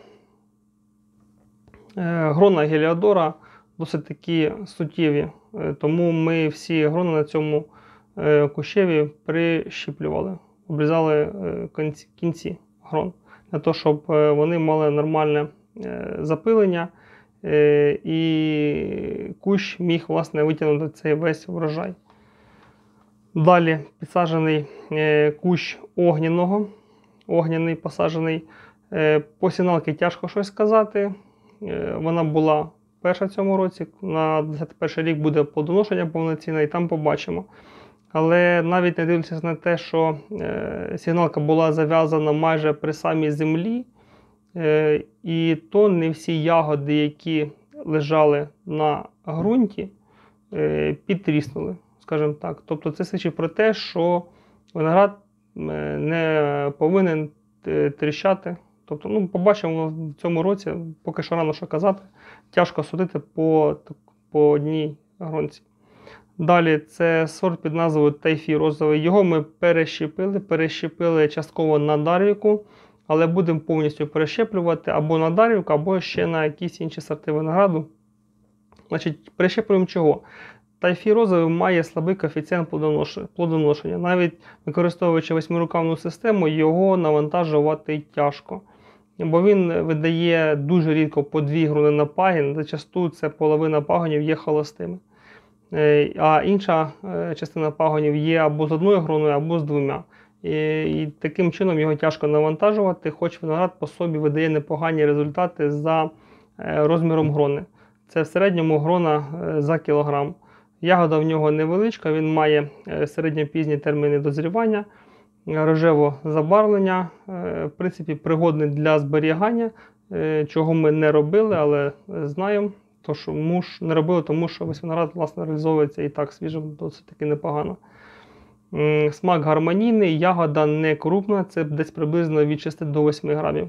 Е, грона Геліодора досить такі суттєві, е, тому ми всі грони на цьому е, кущеві прищіплювали, обрізали е, кінці, кінці грон, для того, щоб е, вони мали нормальне е, запилення, е, і кущ міг, власне, витягнути цей весь врожай. Далі підсаджений е, кущ огняного, огняний посаджений. Е, по сигналці тяжко щось сказати. Е, вона була перша в цьому році, на двадцятий перший рік буде плодоношення повноцінне, і там побачимо. Але навіть не дивлячись на те, що е, сигналка була зав'язана майже при самій землі, е, і то не всі ягоди, які лежали на ґрунті, е, підтріснули, скажімо так. Тобто це свідчить про те, що виноград не повинен тріщати. Тобто, ну, побачимо в цьому році, поки що рано що казати, тяжко судити по, по одній гронці. Далі це сорт під назвою Тайфі розовий. Його ми перещепили, перещепили частково на Дарвіку, але будемо повністю перещеплювати або на Дарвіку, або ще на якісь інші сорти винограду. Значить, перещеплюємо чого? Тайфі розовий має слабий коефіцієнт плодоношення. Навіть використовуючи восьмирукавну систему, його навантажувати тяжко. Бо він видає дуже рідко по дві грони на пагін, зачасту це половина пагонів є холостими. А інша частина пагонів є або з одною гроною, або з двома. І, і таким чином його тяжко навантажувати, хоч виноград по собі видає непогані результати за розміром грони. Це в середньому грона за кілограм. Ягода в нього невеличка, він має середньо-пізні терміни дозрівання, рожеве забарвлення, в принципі, пригодний для зберігання, чого ми не робили, але знаємо. То, що муж не робили, тому що весь виноград, власне, реалізовується і так свіжим, досить таки непогано. Смак гармонійний, ягода не крупна, це десь приблизно від шести до восьми грамів.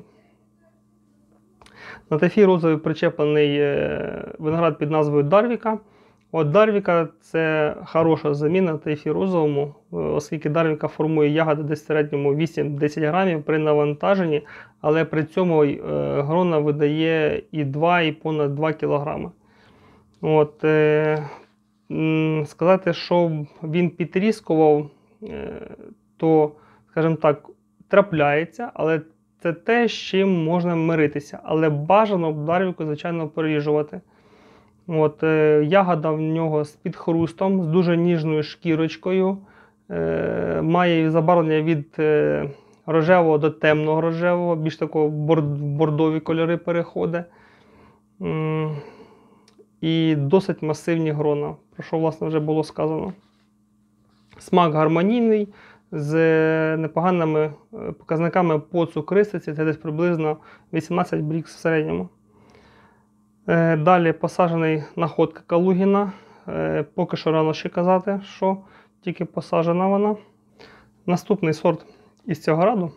На Тайфі розовий причеплений виноград під назвою Дарвіка. От Дарвіка – це хороша заміна Тайфі розовому, оскільки Дарвіка формує ягоди десь в середньому вісім-десять грамів при навантаженні, але при цьому грона видає і два, і понад два кілограми. От, е, сказати, що він підтріскував, е, то, скажімо так, трапляється, але це те, з чим можна миритися. Але бажано Дарвіку, звичайно, переріжувати. От, е, ягода в нього з підхрустом, з дуже ніжною шкірочкою, е, має забарвлення від е, рожевого до темного рожевого, більш такого бордові кольори переходить. М, і досить масивні грона, про що, власне, вже було сказано. Смак гармонійний, з непоганими показниками по цукристиці, це десь приблизно вісімнадцять брікс в середньому. Далі посаджений находка Калугіна. Поки що рано ще казати, що тільки посаджена вона. Наступний сорт із цього раду.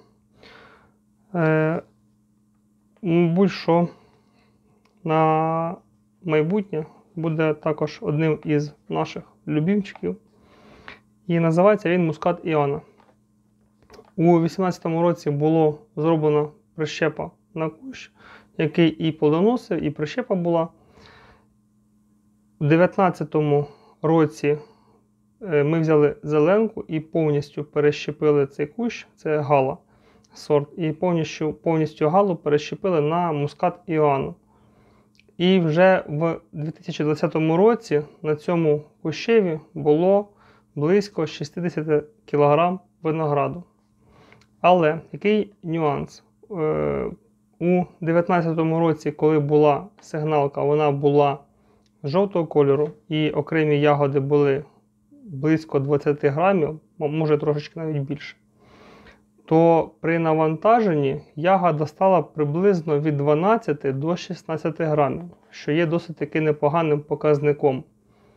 Будь-що на майбутнє буде також одним із наших любимчиків. І називається він Мускат Іоанна. У дві тисячі вісімнадцятому році було зроблено прищепа на кущ, який і плодоносив, і прищепа була. У дві тисячі дев'ятнадцятому році ми взяли зеленку і повністю перещепили цей кущ, це гала сорт, і повністю, повністю галу перещепили на мускат Іоанну. І вже в дві тисячі двадцятому році на цьому кущеві було близько шістдесят кілограм винограду. Але який нюанс? У дві тисячі дев'ятнадцятому році, коли була сигналка, вона була жовтого кольору і окремі ягоди були близько двадцять грамів, може трошечки навіть більше, то при навантаженні ягода стала приблизно від дванадцяти до шістнадцяти грамів, що є досить таки непоганим показником.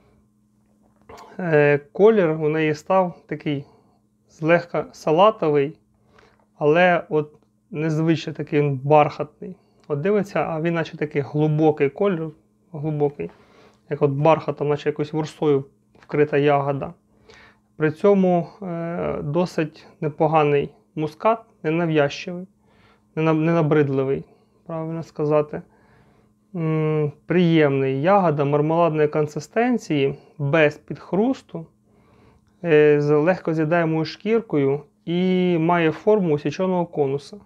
Е, колір у неї став такий злегка салатовий, але от незвичайно такий він бархатний. От дивиться, а він наче такий глибокий колір, глибокий, як от бархатом, наче якоюсь ворсою вкрита ягода. При цьому е, досить непоганий мускат, ненав'язчивий, ненабридливий, правильно сказати. М, приємний. Ягода мармеладної консистенції, без підхрусту, е, з легко з'їдаємою шкіркою і має форму січеного конуса.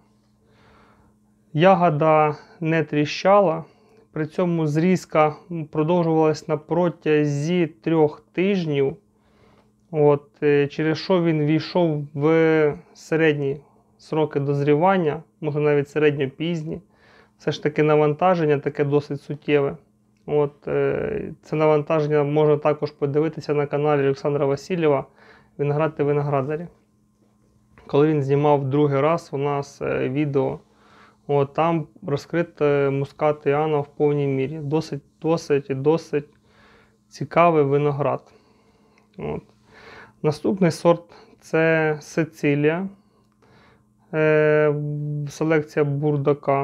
Ягода не тріщала, при цьому зрізка продовжувалась на протязі трьох тижнів. От, через що він війшов в середні сроки дозрівання, може навіть середньо-пізні. Все ж таки навантаження таке досить суттєве. От, це навантаження можна також подивитися на каналі Олександра Васильєва «Виноград та виноградарі». Коли він знімав другий раз у нас відео, от, там розкрито мускат Іоанна в повній мірі. Досить, досить і досить цікавий виноград. От. Наступний сорт – це Сицилія, е, селекція Бурдака.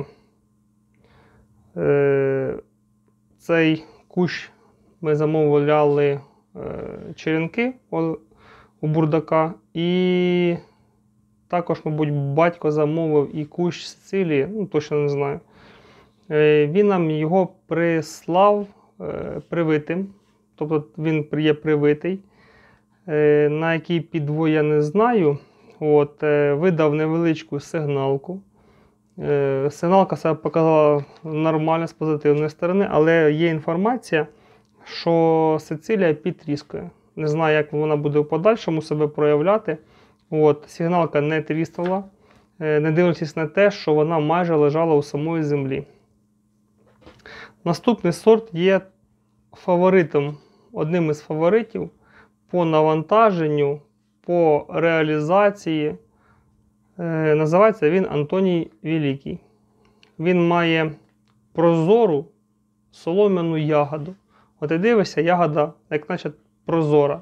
Е, цей кущ ми замовляли е, черенки у Бурдака, і також, мабуть, батько замовив і кущ Сицилії, ну точно не знаю. Е, він нам його прислав е, привитим, тобто він є привитий. На який підвой я не знаю. От, видав невеличку сигналку. Сигналка себе показала нормально з позитивної сторони, але є інформація, що Сицилія підтріскує. Не знаю, як вона буде в подальшому себе проявляти. От, сигналка не тріснула, не дивлячись на те, що вона майже лежала у самої землі. Наступний сорт є фаворитом, одним із фаворитів по навантаженню, по реалізації. Е, називається він Антоній Великий. Він має прозору солом'яну ягоду. От і дивишся, ягода, як наче прозора.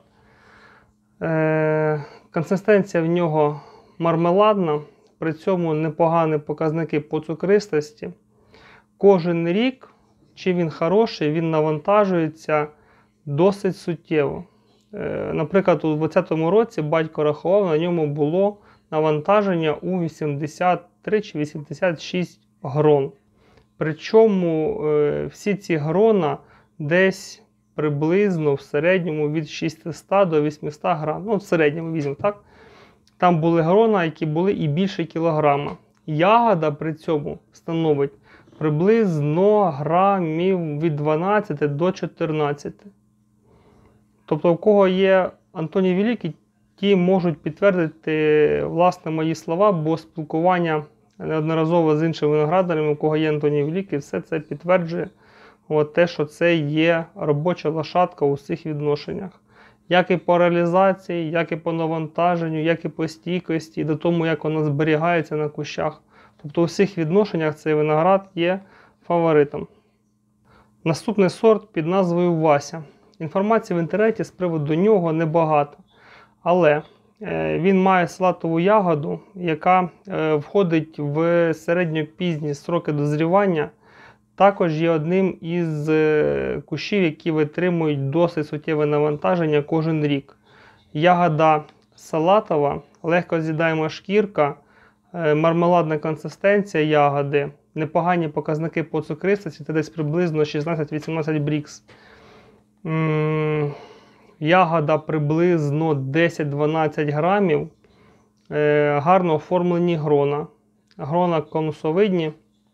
Е, консистенція в нього мармеладна, при цьому непогані показники по цукристості. Кожен рік, чи він хороший, він навантажується досить суттєво. Наприклад, у двадцятому році батько рахував, на ньому було навантаження у вісімдесят три чи вісімдесят шість грон. Причому всі ці грона десь приблизно в середньому від шістсот до вісімсот грам. Ну, в середньому візьмемо, так? Там були грона, які були і більше кілограма. Ягода при цьому становить приблизно грамів від дванадцяти до чотирнадцяти. Тобто, у кого є Антоній Великий, ті можуть підтвердити, власне, мої слова, бо спілкування неодноразово з іншими виноградарями, у кого є Антоній Великий, все це підтверджує от, те, що це є робоча лошадка у всіх відношеннях. Як і по реалізації, як і по навантаженню, як і по стійкості, і до тому, як вона зберігається на кущах. Тобто, у всіх відношеннях цей виноград є фаворитом. Наступний сорт під назвою Вася. Інформації в інтернеті з приводу нього небагато, але е, він має салатову ягоду, яка е, входить в середньо-пізні строки дозрівання. Також є одним із е, кущів, які витримують досить суттєве навантаження кожен рік. Ягода салатова, легко з'їдаєма шкірка, е, мармеладна консистенція ягоди, непогані показники по цукристості, це десь приблизно шістнадцять-вісімнадцять брікс. ягода приблизно десять-дванадцять грамів, е, гарно оформлені грона. Грона конусовидні,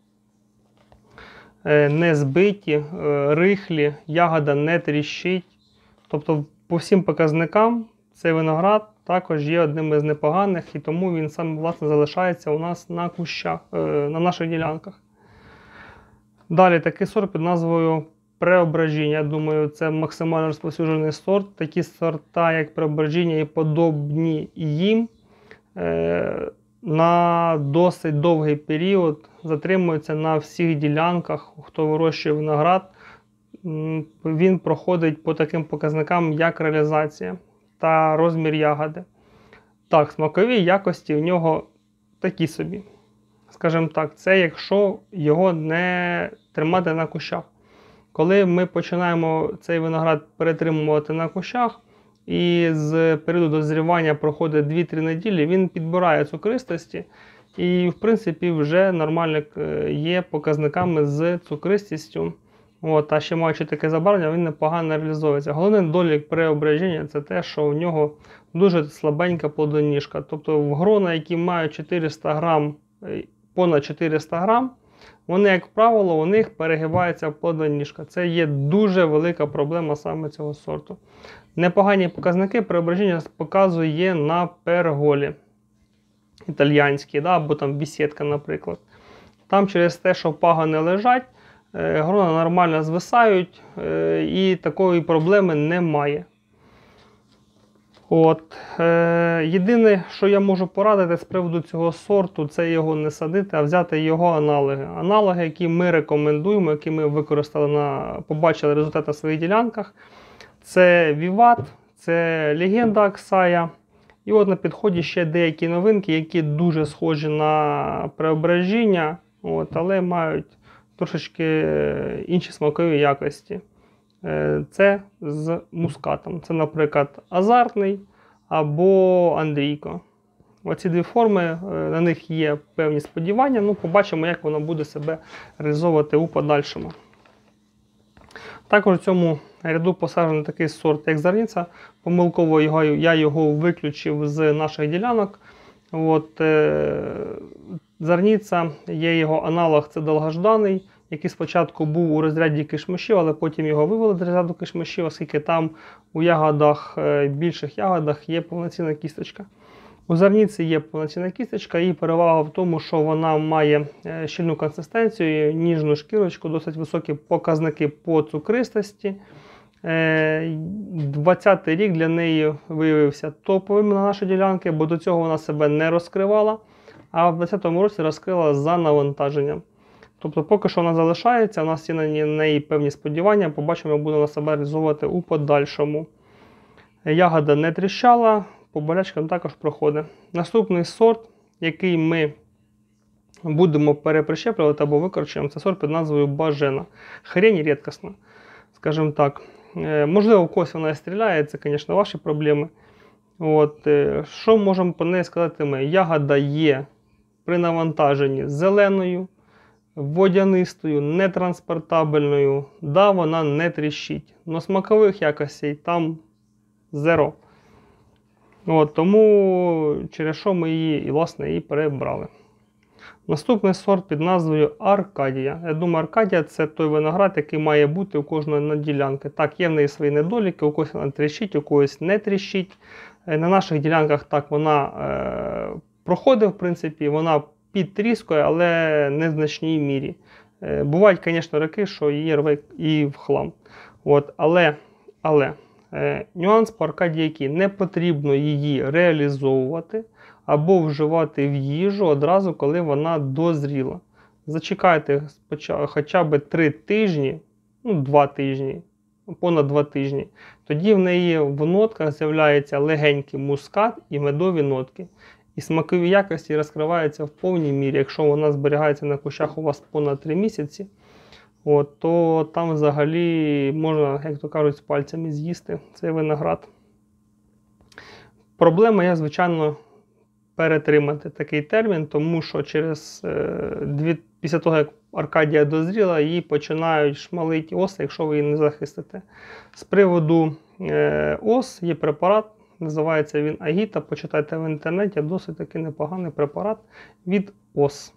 е, не збиті, е, рихлі, ягода не тріщить. Тобто по всім показникам цей виноград також є одним із непоганих, і тому він саме, власне, залишається у нас на кущах, е, на наших ділянках. Далі такий сорт під назвою Преображення. Я думаю, це максимально розповсюджений сорт. Такі сорта, як Преображення і подобні їм, е, на досить довгий період затримуються на всіх ділянках. Хто вирощує виноград, він проходить по таким показникам, як реалізація та розмір ягоди. Так, смакові якості в нього такі собі. Скажімо так, це якщо його не тримати на кущах. Коли ми починаємо цей виноград перетримувати на кущах, і з періоду дозрівання проходить дві-три неділі, він підбирає цукристості і, в принципі, вже нормально є показниками з цукристістю. От, а ще маючи таке забарвлення, він непогано реалізовується. Головний недолік Преображення – це те, що в нього дуже слабенька плодоніжка. Тобто в грона, які мають чотириста грам, понад чотириста грам, вони, як правило, у них перегибається плодоніжка. Це є дуже велика проблема саме цього сорту. Непогані показники Преображення показує на перголі італьянські, да, або там бісідка, наприклад. Там через те, що пагони лежать, грона нормально звисають, і такої проблеми немає. От. Е, єдине, що я можу порадити з приводу цього сорту, це його не садити, а взяти його аналоги. Аналоги, які ми рекомендуємо, які ми використали, на, побачили результати на своїх ділянках, це Віват, це Легенда Аксая. І от на підході ще деякі новинки, які дуже схожі на Преображення, от, але мають трошечки інші смакові якості. Це з мускатом. Це, наприклад, Азартний або Андрійко. Оці дві форми, на них є певні сподівання. Ну, побачимо, як воно буде себе реалізовувати у подальшому. Також в цьому ряду посаджений такий сорт, як Зарниця. Помилково його, я його виключив з наших ділянок. От, е, Зарниця, є його аналог, це довгожданий, який спочатку був у розряді кишмишів, але потім його вивели з розряду кишмишів, оскільки там у ягодах, більших ягодах є повноцінна кісточка. У Зарниці є повноцінна кісточка, і перевага в тому, що вона має щільну консистенцію, ніжну шкірочку, досить високі показники по цукристості. двадцятий рік для неї виявився топовим на нашій ділянці, бо до цього вона себе не розкривала, а в двадцятому році розкрила за навантаженням. Тобто поки що вона залишається, у нас є на неї певні сподівання, побачимо, як буде вона себе реалізовувати у подальшому. Ягода не тріщала, по болячкам також проходить. Наступний сорт, який ми будемо переприщеплювати або викорчуємо, це сорт під назвою Бажена. Хрень рідкісна, скажімо так. Можливо, в когось вона і стріляє, це, звісно, ваші проблеми. От, що можемо про неї сказати ми? Ягода є при навантаженні зеленою, водянистою, нетранспортабельною. Да, вона не тріщить. Но смакових якостей там зеро. От, тому через що ми її, і, власне, і перебрали. Наступний сорт під назвою Аркадія. Я думаю, Аркадія – це той виноград, який має бути у кожної ділянки. Так, є в неї свої недоліки, у когось вона тріщить, у когось не тріщить. На наших ділянках так вона е, проходить, в принципі, вона підтріскує, але не в значній мірі. Е, бувають, звісно, роки, що її рве і в хлам. От, але, але е, нюанс по Аркадії який? Не потрібно її реалізовувати або вживати в їжу одразу, коли вона дозріла. Зачекайте хоча б три тижні, ну два тижні, понад два тижні. Тоді в неї в нотках з'являється легенький мускат і медові нотки. І смакові якості розкриваються в повній мірі. Якщо вона зберігається на кущах у вас понад три місяці, от, то там взагалі можна, як то кажуть, з пальцями з'їсти цей виноград. Проблема є, звичайно, перетримати такий термін, тому що через дві, після того, як Аркадія дозріла, її починають шмалити оси, якщо ви її не захистите. З приводу е, ос, є препарат, називається він Агіта, почитайте в інтернеті, досить таки непоганий препарат від ос.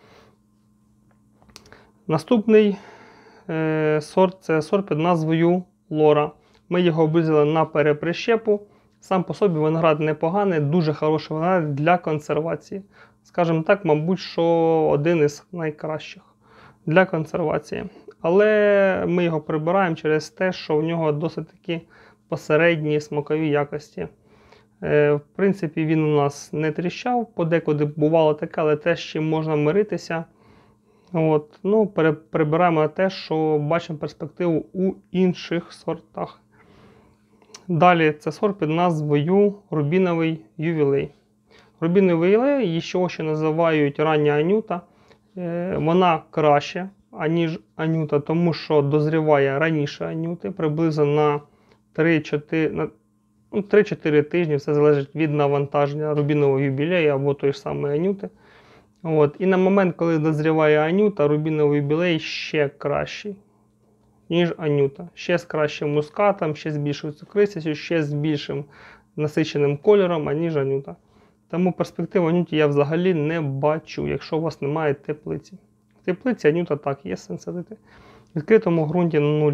Наступний е, сорт це сорт під назвою Лора. Ми його обрізали на переприщепу. Сам по собі виноград непоганий, дуже хороший виноград для консервації. Скажімо так, мабуть, що один із найкращих для консервації. Але ми його прибираємо через те, що в нього досить таки посередні смакові якості. Е, в принципі, він у нас не тріщав, подекуди бувало таке, але те, з чим можна миритися. От, ну, прибираємо те, що бачимо перспективу у інших сортах. Далі це сорт під назвою Рубіновий ювілей. Рубіновий ювілей, її ще називають рання анюта. Вона краще, аніж анюта, тому що дозріває раніше анюти, приблизно на три-чотири тижні, все залежить від навантаження рубінового ювілею або той ж самої анюти. От. І на момент, коли дозріває анюта, рубіновий ювілей ще кращий, ніж анюта. Ще з кращим мускатом, ще з більшою цукристістю, ще з більшим насиченим кольором, аніж анюта. Тому перспективу анюті я взагалі не бачу, якщо у вас немає теплиці. В теплиці анюта так, є сенс садити. В відкритому ґрунті нуль.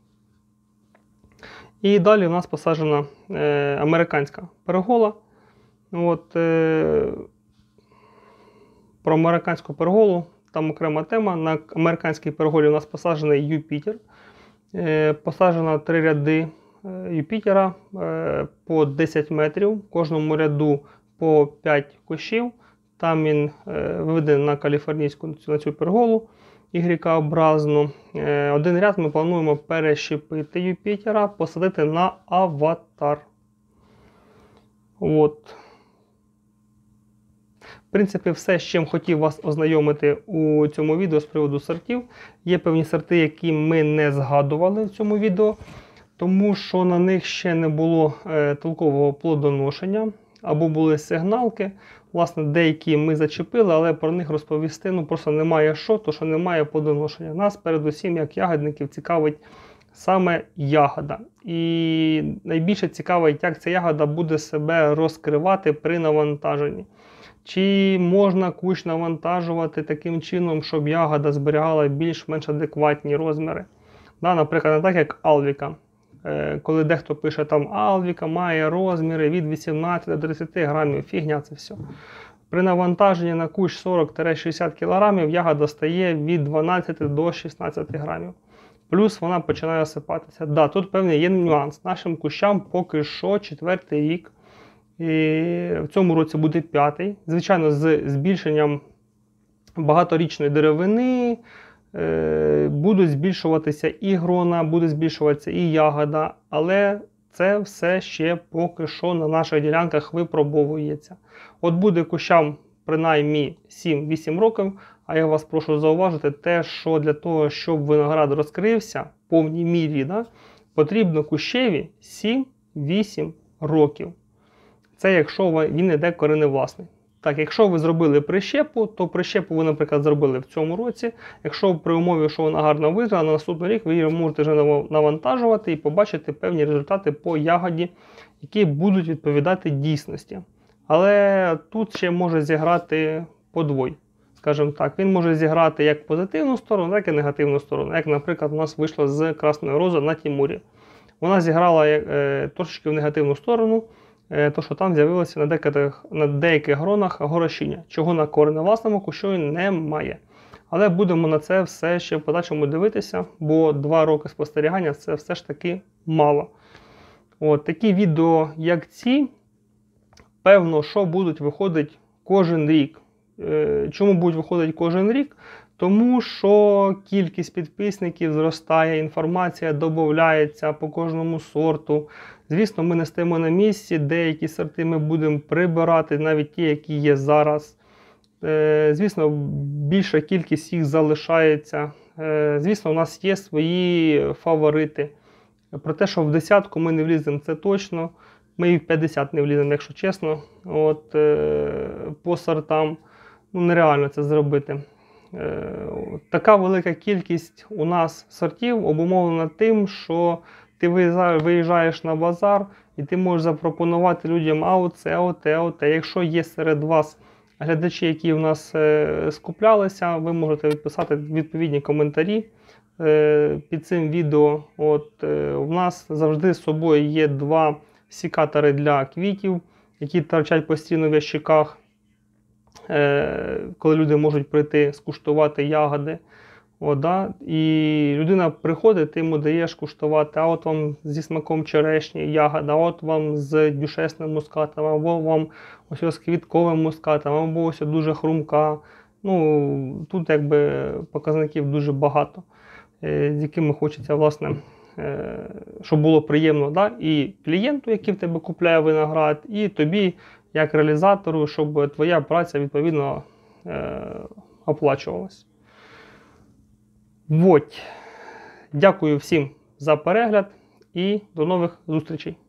І далі у нас посаджена е, американська пергола. От, е, про американську перголу там окрема тема. На американській перголі у нас посаджений Юпітер. Е, посаджено три ряди е, Юпітера е, по десять метрів. В кожному ряду по п'ять кущів. Там він е, виведений на каліфорнійську на цю перголу ігрікообразну. Е, один ряд ми плануємо перещепити Юпітера, посадити на аватар. От. В принципі, все, з чим хотів вас ознайомити у цьому відео з приводу сортів. Є певні сорти, які ми не згадували в цьому відео, тому що на них ще не було е, толкового плодоношення, або були сигналки. Власне, деякі ми зачепили, але про них розповісти ну, просто немає що, то що немає плодоношення. Нас передусім, як ягідників, цікавить саме ягода. І найбільше цікавить, як ця ягода буде себе розкривати при навантаженні. Чи можна кущ навантажувати таким чином, щоб ягода зберігала більш-менш адекватні розміри. Да, наприклад, не так як Алвіка. Е, коли дехто пише, там Алвіка має розміри від вісімнадцяти до тридцяти грамів, фігня це все. При навантаженні на кущ сорок-шістдесят кілограмів ягода стає від дванадцяти до шістнадцяти грамів. Плюс вона починає осипатися. Да, тут певний є нюанс. Нашим кущам поки що четвертий рік. І в цьому році буде п'ятий. Звичайно, з збільшенням багаторічної деревини е, будуть збільшуватися і грона, буде збільшуватися і ягода, але це все ще поки що на наших ділянках випробовується. От буде кущам принаймні сім-вісім років, а я вас прошу зауважити те, що для того, щоб виноград розкрився в повній мірі, да, потрібно кущеві сім-вісім років. Це якщо він йде кореневласний. Так, якщо ви зробили прищепу, то прищепу ви, наприклад, зробили в цьому році. Якщо при умові, що вона гарно визрала, на наступний рік ви її можете вже навантажувати і побачити певні результати по ягоді, які будуть відповідати дійсності. Але тут ще може зіграти подвой. Скажімо так, він може зіграти як позитивну сторону, так і негативну сторону. Як, наприклад, у нас вийшло з Красною Розою на Тімурі. Вона зіграла е, трошечки в негативну сторону, то що там з'явилося на деяких, на деяких гронах горошіння, чого на кореневласному кущові немає. Але будемо на це все ще в подальшому дивитися, бо два роки спостерігання – це все ж таки мало. От, такі відео, як ці, певно, що будуть виходити кожен рік. Чому будуть виходити кожен рік? Тому що кількість підписників зростає, інформація додається по кожному сорту. Звісно, ми не стоїмо на місці, деякі сорти ми будемо прибирати, навіть ті, які є зараз. Звісно, більша кількість їх залишається. Звісно, у нас є свої фаворити. Про те, що в десятку ми не вліземо, це точно. Ми і в п'ятдесят не вліземо, якщо чесно. От, по сортам ну, нереально це зробити. Така велика кількість у нас сортів обумовлена тим, що ти виїжджаєш на базар, і ти можеш запропонувати людям, а оце, оте, оте. Якщо є серед вас глядачі, які в нас е, скуплялися, ви можете відписати відповідні коментарі е, під цим відео. От, е, у нас завжди з собою є два сікатори для квітів, які торчать постійно в ящиках, е, коли люди можуть прийти скуштувати ягоди. О, да? І людина приходить, ти йому даєш куштувати, а от вам зі смаком черешні ягода, а от вам з дюшесним мускатом, або вам ось з квітковим мускатом, або ось дуже хрумка. Ну, тут якби показників дуже багато, з якими хочеться, власне, щоб було приємно, да? І клієнту, який в тебе купляє виноград, і тобі, як реалізатору, щоб твоя праця, відповідно, оплачувалась. Вот. Дякую всім за перегляд і до нових зустрічей.